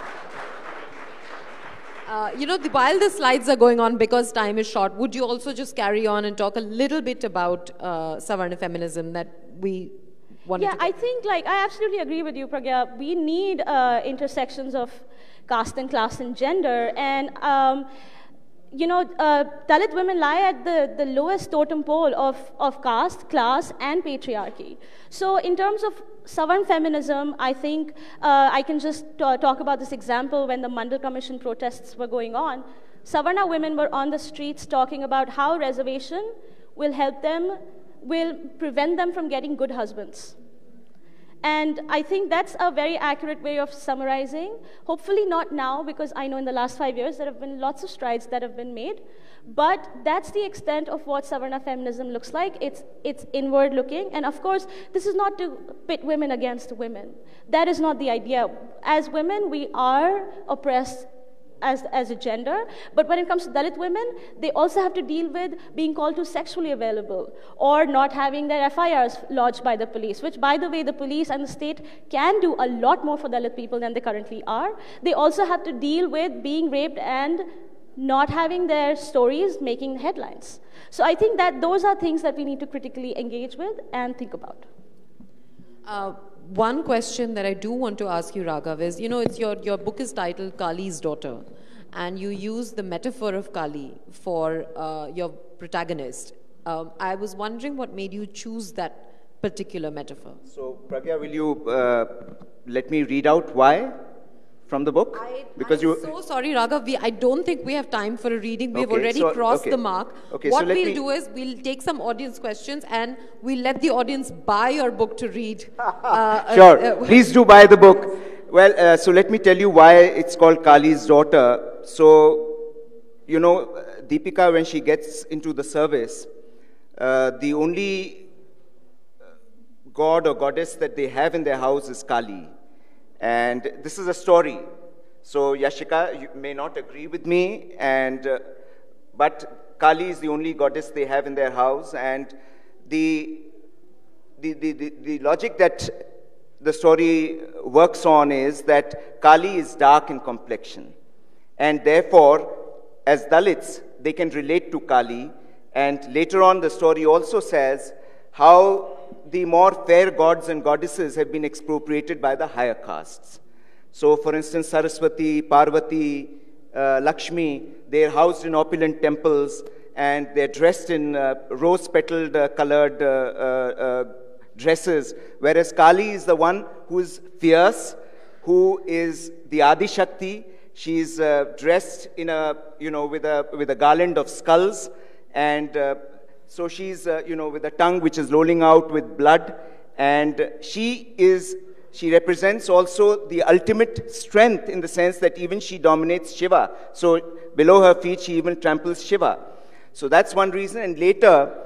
Uh, you know, the, while the slides are going on, because time is short, would you also just carry on and talk a little bit about uh, Savarna feminism that we wanted yeah, to... Yeah, I think, like, I absolutely agree with you, Pragya. We need uh, intersections of caste and class and gender, and, um, you know, uh, Dalit women lie at the, the lowest totem pole of, of caste, class, and patriarchy. So in terms of Savarna feminism, I think uh, I can just talk about this example when the Mandal Commission protests were going on. Savarna women were on the streets talking about how reservation will help them, will prevent them from getting good husbands. And I think that's a very accurate way of summarizing. Hopefully not now, because I know in the last five years there have been lots of strides that have been made. But that's the extent of what Savarna feminism looks like. It's, it's inward looking. And of course, this is not to pit women against women. That is not the idea. As women, we are oppressed as, as a gender. But when it comes to Dalit women, they also have to deal with being called to sexually available or not having their F I Rs lodged by the police, which, by the way, the police and the state can do a lot more for Dalit people than they currently are. They also have to deal with being raped and not having their stories making headlines. So I think that those are things that we need to critically engage with and think about. Uh, one question that I do want to ask you, Raghav, is, you know, it's your, your book is titled Kali's Daughter, and you use the metaphor of Kali for uh, your protagonist. Um, I was wondering what made you choose that particular metaphor. So, Pragya, will you uh, let me read out why? From the book? I, because I'm you... so sorry, Raghav. We, I don't think we have time for a reading. We've okay, already so, crossed okay. the mark. Okay, what so let we'll me... do is we'll take some audience questions and we'll let the audience buy your book to read. uh, sure. Uh, uh, Please do buy the book. Well, uh, so let me tell you why it's called Kali's Daughter. So, you know, Deepika, when she gets into the service, uh, the only god or goddess that they have in their house is Kali. And this is a story. So Yashica, you may not agree with me, and uh, but Kali is the only goddess they have in their house, and the the the, the, the logic that the story works on is that Kali is dark in complexion. And therefore, as Dalits, they can relate to Kali. And later on, the story also says how the more fair gods and goddesses have been expropriated by the higher castes. So, for instance, Saraswati, Parvati, uh, Lakshmi, they're housed in opulent temples, and they're dressed in uh, rose-petaled uh, colored uh, uh, uh, dresses, whereas Kali is the one who is fierce, who is the Adi Shakti. She's uh, dressed in a, you know, with a, with a garland of skulls, and uh, so she's, uh, you know, with a tongue which is rolling out with blood, and she is, she represents also the ultimate strength in the sense that even she dominates Shiva. So below her feet, she even tramples Shiva. So that's one reason. And later,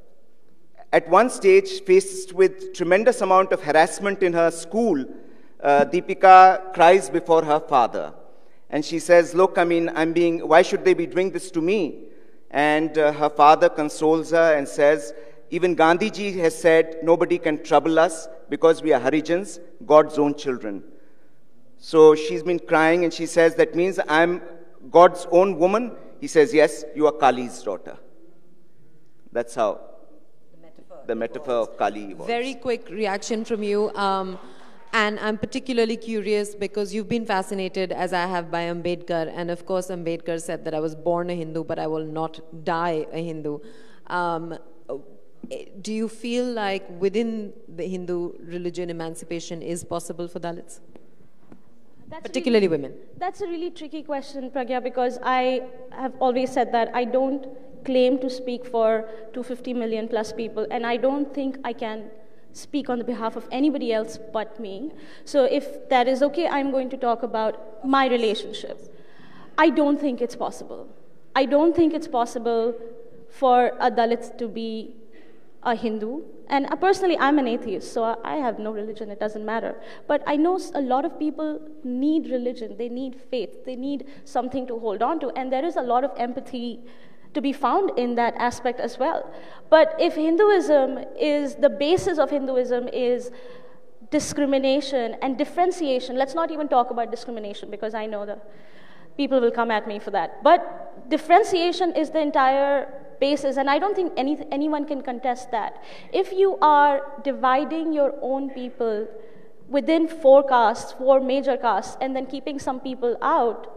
at one stage, faced with tremendous amount of harassment in her school, uh, Deepika cries before her father. And she says, look, I mean, I'm being, why should they be doing this to me? And uh, her father consoles her and says, even Gandhiji has said, nobody can trouble us because we are Harijans, God's own children. So she's been crying, and she says, that means I'm God's own woman? He says, yes, you are Kali's daughter. That's how the metaphor, the metaphor of Kali evolves. Very quick reaction from you. Um, and I'm particularly curious because you've been fascinated, as I have, by Ambedkar. And of course, Ambedkar said that I was born a Hindu, but I will not die a Hindu. Um, do you feel like within the Hindu religion, emancipation is possible for Dalits? That's Particularly really, women. That's a really tricky question, Pragya, because I have always said that I don't claim to speak for two hundred fifty million plus people, and I don't think I can speak on the behalf of anybody else but me. So if that is okay, I'm going to talk about my relationship. I don't think it's possible. I don't think it's possible for a Dalit to be a Hindu. And personally, I'm an atheist, so I have no religion, it doesn't matter. But I know a lot of people need religion, they need faith, they need something to hold on to, and there is a lot of empathy to be found in that aspect as well. But if Hinduism is, the basis of Hinduism is discrimination and differentiation, let's not even talk about discrimination because I know the people will come at me for that. But differentiation is the entire basis, and I don't think any, anyone can contest that. If you are dividing your own people within four castes, four major castes, and then keeping some people out,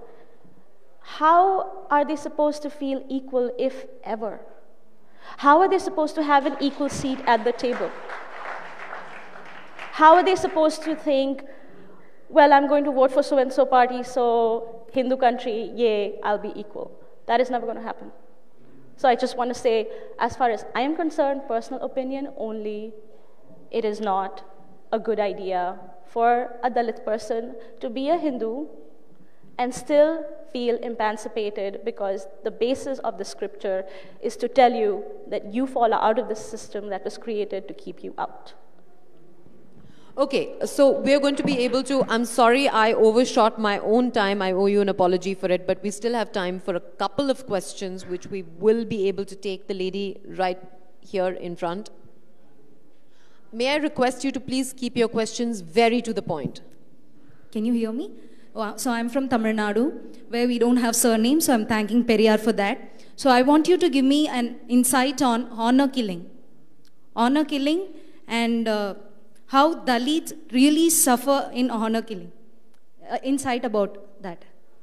how are they supposed to feel equal, if ever? How are they supposed to have an equal seat at the table? How are they supposed to think, well, I'm going to vote for so-and-so party, so Hindu country, yay, I'll be equal. That is never going to happen. So I just want to say, as far as I am concerned, personal opinion only, it is not a good idea for a Dalit person to be a Hindu and still feel emancipated, because the basis of the scripture is to tell you that you fall out of the system that was created to keep you out. Okay, so we're going to be able to, I'm sorry I overshot my own time, I owe you an apology for it, but we still have time for a couple of questions which we will be able to take. The lady right here in front. May I request you to please keep your questions very to the point. Can you hear me? Wow. So I'm from Tamil Nadu, where we don't have surname, so I'm thanking Periyar for that. So I want you to give me an insight on honor killing. Honor killing and uh, how Dalits really suffer in honor killing. Uh, insight about that.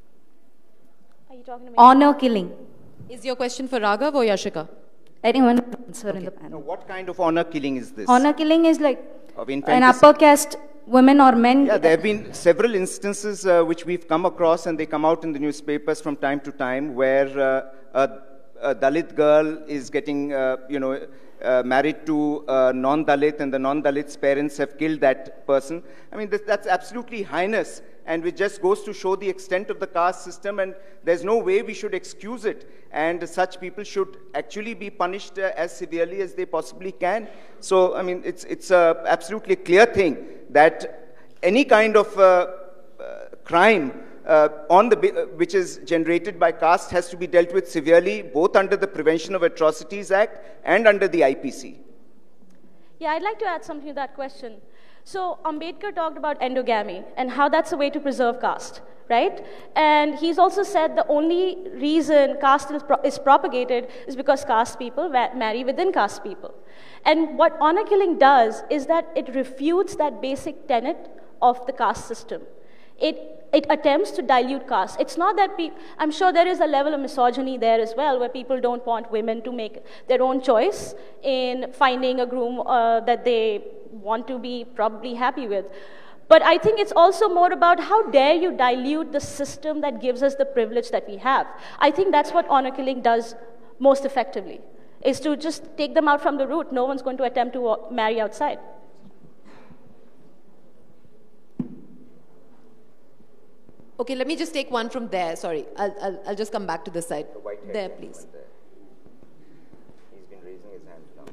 Are you talking to me? Honor killing. Is your question for Raghav or Yashica? Anyone answer Okay. in the panel. Now, what kind of honor killing is this? Honor killing is like Of an infanticide? upper caste women or men. Yeah, there have been several instances uh, which we've come across, and they come out in the newspapers from time to time, where uh, a, a Dalit girl is getting, uh, you know, uh, married to a non-Dalit, and the non-Dalit's parents have killed that person. I mean, that, that's absolutely heinous, and it just goes to show the extent of the caste system, and there's no way we should excuse it. And such people should actually be punished uh, as severely as they possibly can. So, I mean, it's, it's a absolutely clear thing that any kind of uh, uh, crime uh, on the, uh, which is generated by caste has to be dealt with severely, both under the Prevention of Atrocities Act and under the I P C. Yeah, I'd like to add something to that question. So Ambedkar talked about endogamy and how that's a way to preserve caste, right? And he's also said the only reason caste is, pro is propagated is because caste people marry within caste people. And what honor killing does is that it refutes that basic tenet of the caste system. It, it attempts to dilute caste. It's not that people, I'm sure there is a level of misogyny there as well, where people don't want women to make their own choice in finding a groom uh, that they want to be probably happy with. But I think it's also more about how dare you dilute the system that gives us the privilege that we have. I think that's what honor killing does most effectively, is to just take them out from the root. No one's going to attempt to marry outside. Okay, let me just take one from there. Sorry, I'll, I'll, I'll just come back to this side. The there, please. There. He's been raising his hand now.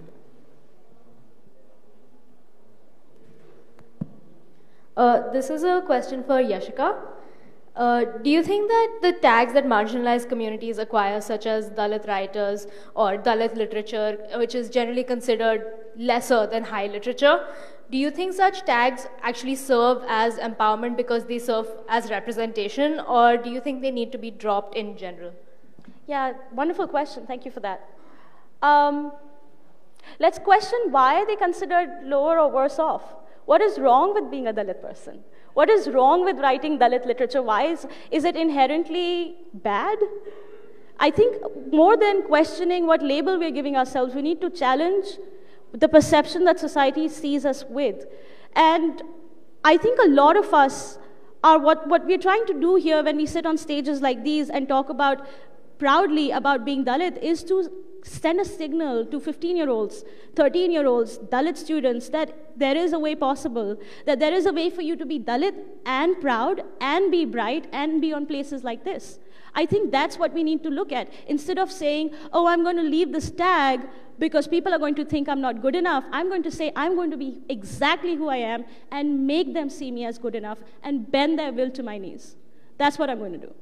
Uh, this is a question for Yashica. Uh, do you think that the tags that marginalized communities acquire, such as Dalit writers or Dalit literature, which is generally considered lesser than high literature, do you think such tags actually serve as empowerment because they serve as representation, or do you think they need to be dropped in general? Yeah, wonderful question. Thank you for that. Um, let's question why are they considered lower or worse off? What is wrong with being a Dalit person? What is wrong with writing Dalit literature? Why is, is it inherently bad? I think more than questioning what label we're giving ourselves, we need to challenge the perception that society sees us with. And I think a lot of us are, what, what we're trying to do here when we sit on stages like these and talk about proudly about being Dalit is to send a signal to fifteen-year-olds, thirteen-year-olds, Dalit students that there is a way possible, that there is a way for you to be Dalit and proud and be bright and be on places like this. I think that's what we need to look at. Instead of saying, oh, I'm going to leave this tag because people are going to think I'm not good enough, I'm going to say I'm going to be exactly who I am and make them see me as good enough and bend their will to my knees. That's what I'm going to do.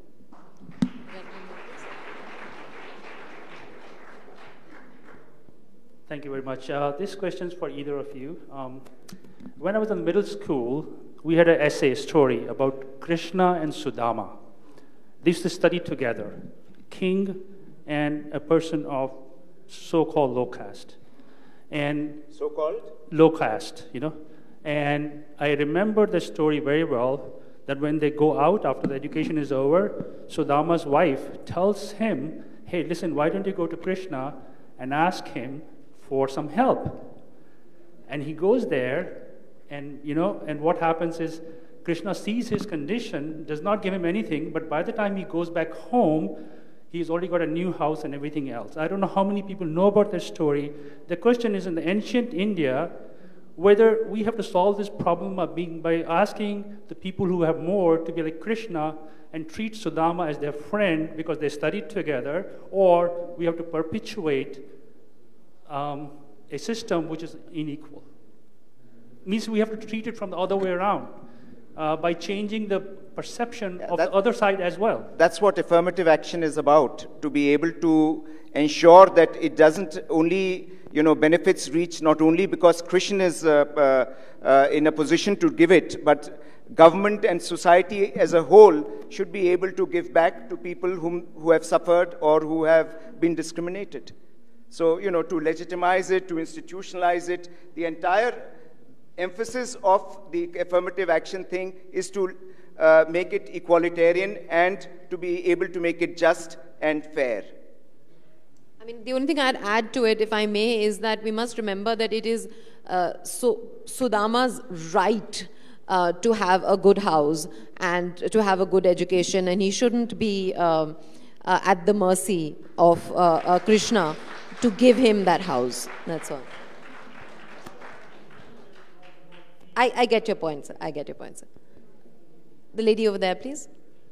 Thank you very much. Uh, this question is for either of you. Um, when I was in middle school, we had an essay story about Krishna and Sudama. They used to study together, king and a person of so-called low caste. And so-called? Low caste, you know. And I remember the story very well, that when they go out after the education is over, Sudama's wife tells him, hey, listen, why don't you go to Krishna and ask him for some help? And he goes there, and you know, and what happens is Krishna sees his condition, does not give him anything, but by the time he goes back home, he's already got a new house and everything else. I don't know how many people know about this story. The question is, in the ancient India, whether we have to solve this problem of being by asking the people who have more to be like Krishna and treat Sudama as their friend because they studied together, or we have to perpetuate um, a system which is unequal. Means we have to treat it from the other way around. Uh, by changing the perception yeah, of that, the other side as well. That's what affirmative action is about, to be able to ensure that it doesn't only, you know, benefits reach not only because Krishna is uh, uh, uh, in a position to give it, but government and society as a whole should be able to give back to people whom, who have suffered or who have been discriminated. So, you know, to legitimize it, to institutionalize it, the entire emphasis of the affirmative action thing is to uh, make it equalitarian and to be able to make it just and fair. I mean, the only thing I'd add to it, if I may, is that we must remember that it is uh, so Sudama's right uh, to have a good house and to have a good education, and he shouldn't be um, uh, at the mercy of uh, uh, Krishna to give him that house. That's all. I, I get your point, sir. I get your point, sir. The lady over there, please.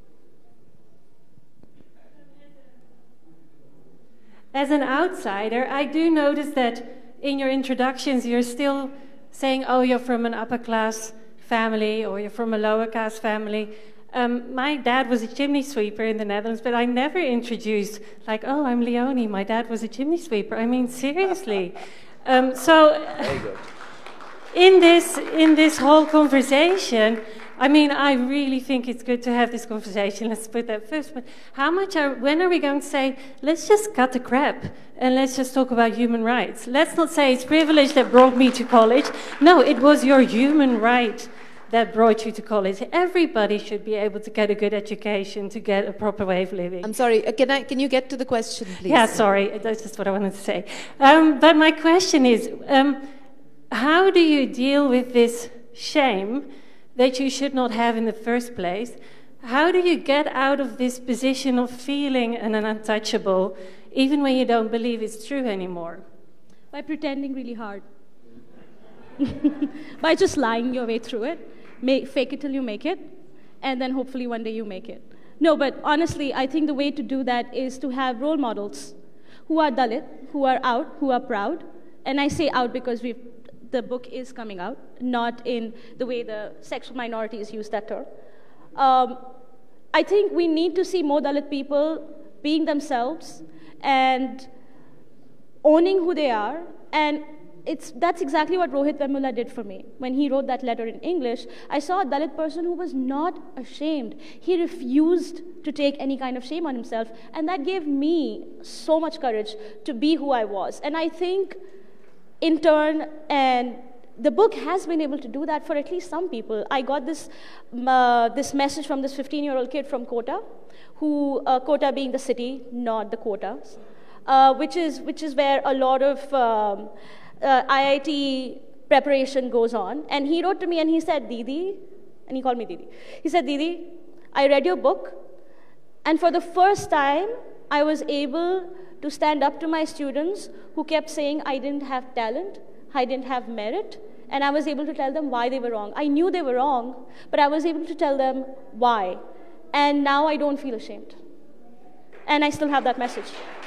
As an outsider, I do notice that in your introductions, you're still saying, oh, you're from an upper class family or you're from a lower class family. Um, my dad was a chimney sweeper in the Netherlands, but I never introduced, like, oh, I'm Leonie, my dad was a chimney sweeper. I mean, seriously. Um, so. Very good. in this, in this whole conversation, I mean, I really think it's good to have this conversation. Let's put that first. But how much are, when are we going to say, let's just cut the crap and let's just talk about human rights? Let's not say it's privilege that brought me to college. No, it was your human right that brought you to college. Everybody should be able to get a good education, to get a proper way of living. I'm sorry, uh, can I? Can you get to the question, please? Yeah, sorry, that's just what I wanted to say. Um, but my question is, um, how do you deal with this shame that you should not have in the first place? How do you get out of this position of feeling an untouchable, even when you don't believe it's true anymore? By pretending really hard. By just lying your way through it. Make, fake it till you make it, and then hopefully one day you make it. No, but honestly, I think the way to do that is to have role models who are Dalit, who are out, who are proud. And I say out because we've the book is coming out, not in the way the sexual minorities use that term. Um, I think we need to see more Dalit people being themselves and owning who they are. And it's, that's exactly what Rohit Vemula did for me. When he wrote that letter in English, I saw a Dalit person who was not ashamed. He refused to take any kind of shame on himself. And that gave me so much courage to be who I was. And I think in turn, and the book has been able to do that for at least some people. I got this, uh, this message from this fifteen-year-old kid from Kota, who, uh, Kota being the city, not the quotas, uh, which, is, which is where a lot of um, uh, I I T preparation goes on. And he wrote to me and he said, Didi, and he called me Didi. He said, Didi, I read your book, and for the first time, I was able to stand up to my students who kept saying I didn't have talent, I didn't have merit, and I was able to tell them why they were wrong. I knew they were wrong, but I was able to tell them why. And now I don't feel ashamed. And I still have that message.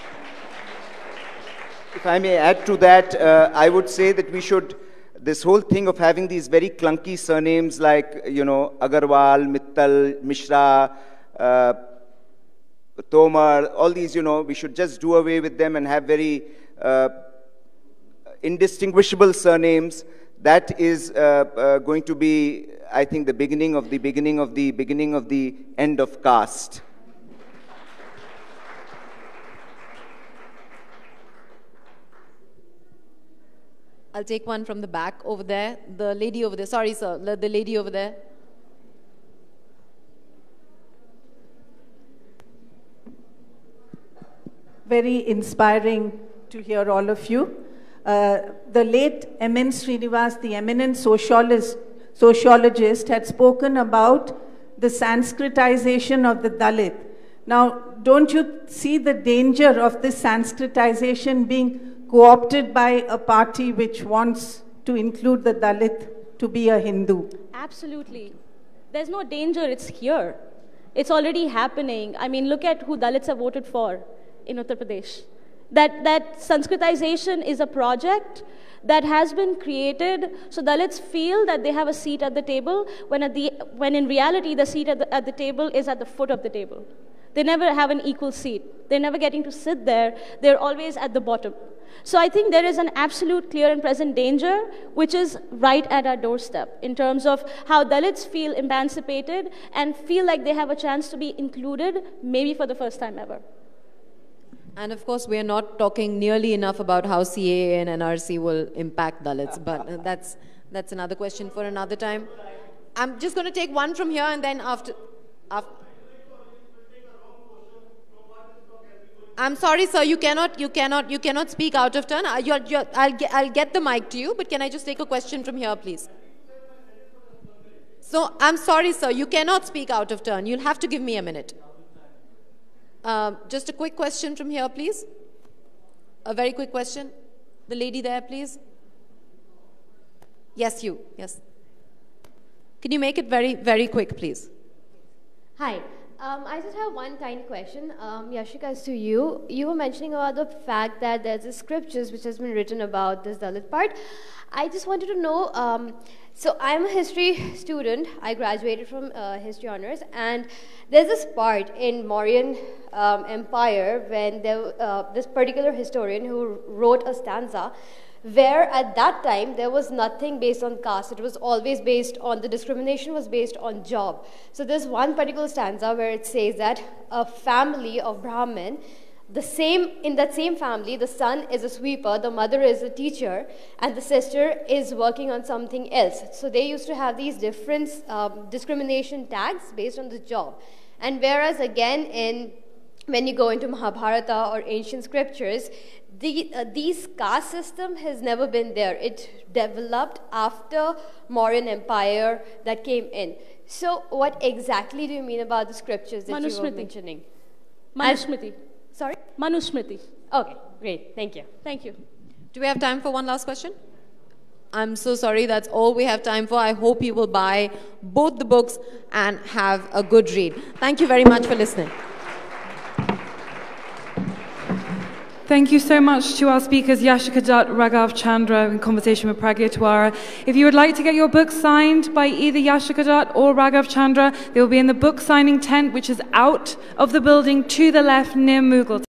If I may add to that, uh, I would say that we should, this whole thing of having these very clunky surnames like, you know, Agarwal, Mittal, Mishra, uh, Tomar, all these, you know, we should just do away with them and have very uh, indistinguishable surnames. That is uh, uh, going to be, I think, the beginning of the beginning of the beginning of the end of caste. I'll take one from the back over there. The lady over there. Sorry, sir. The lady over there. Very inspiring to hear all of you. Uh, the late M N Srinivas, the eminent sociologist, sociologist, had spoken about the Sanskritization of the Dalit. Now, don't you see the danger of this Sanskritization being co-opted by a party which wants to include the Dalit to be a Hindu? Absolutely. There's no danger, it's here. It's already happening. I mean, look at who Dalits have voted for in Uttar Pradesh. That, that Sanskritization is a project that has been created so Dalits feel that they have a seat at the table, when, at the, when in reality the seat at the, at the table is at the foot of the table. They never have an equal seat. They're never getting to sit there. They're always at the bottom. So I think there is an absolute clear and present danger which is right at our doorstep in terms of how Dalits feel emancipated and feel like they have a chance to be included maybe for the first time ever. And of course, we are not talking nearly enough about how C A A and N R C will impact Dalits, but that's, that's another question for another time. I'm just going to take one from here and then after... after I'm sorry, sir, you cannot, you cannot, you cannot speak out of turn. You're, you're, I'll, get, I'll get the mic to you, but can I just take a question from here, please? So, I'm sorry, sir, you cannot speak out of turn. You'll have to give me a minute. Uh, just a quick question from here, please. A very quick question. The lady there, please. Yes, you. Yes. Can you make it very, very quick, please? Hi. Um, I just have one tiny question. Um, Yashica, as to you, you were mentioning about the fact that there's a scriptures which has been written about this Dalit part. I just wanted to know, um, so I'm a history student. I graduated from uh, history honors, and there's this part in Mauryan um, Empire when there, uh, this particular historian who wrote a stanza where at that time there was nothing based on caste. It was always based on, the discrimination was based on job. So there's one particular stanza where it says that a family of Brahmin, the same, in that same family, the son is a sweeper, the mother is a teacher, and the sister is working on something else. So they used to have these different um, discrimination tags based on the job. And whereas again, in when you go into Mahabharata or ancient scriptures, the, uh, these caste system has never been there. It developed after Mauryan Empire that came in. So what exactly do you mean about the scriptures that you were mentioning? Manusmriti. Sorry? Manusmriti. Okay, great. Thank you. Thank you. Do we have time for one last question? I'm so sorry, that's all we have time for. I hope you will buy both the books and have a good read. Thank you very much for listening. Thank you so much to our speakers, Yashica Dutt, Raghav, Chandra, in conversation with Pragya Tiwari. If you would like to get your book signed by either Yashica Dutt or Raghav Chandra, they will be in the book signing tent, which is out of the building to the left near Mughal.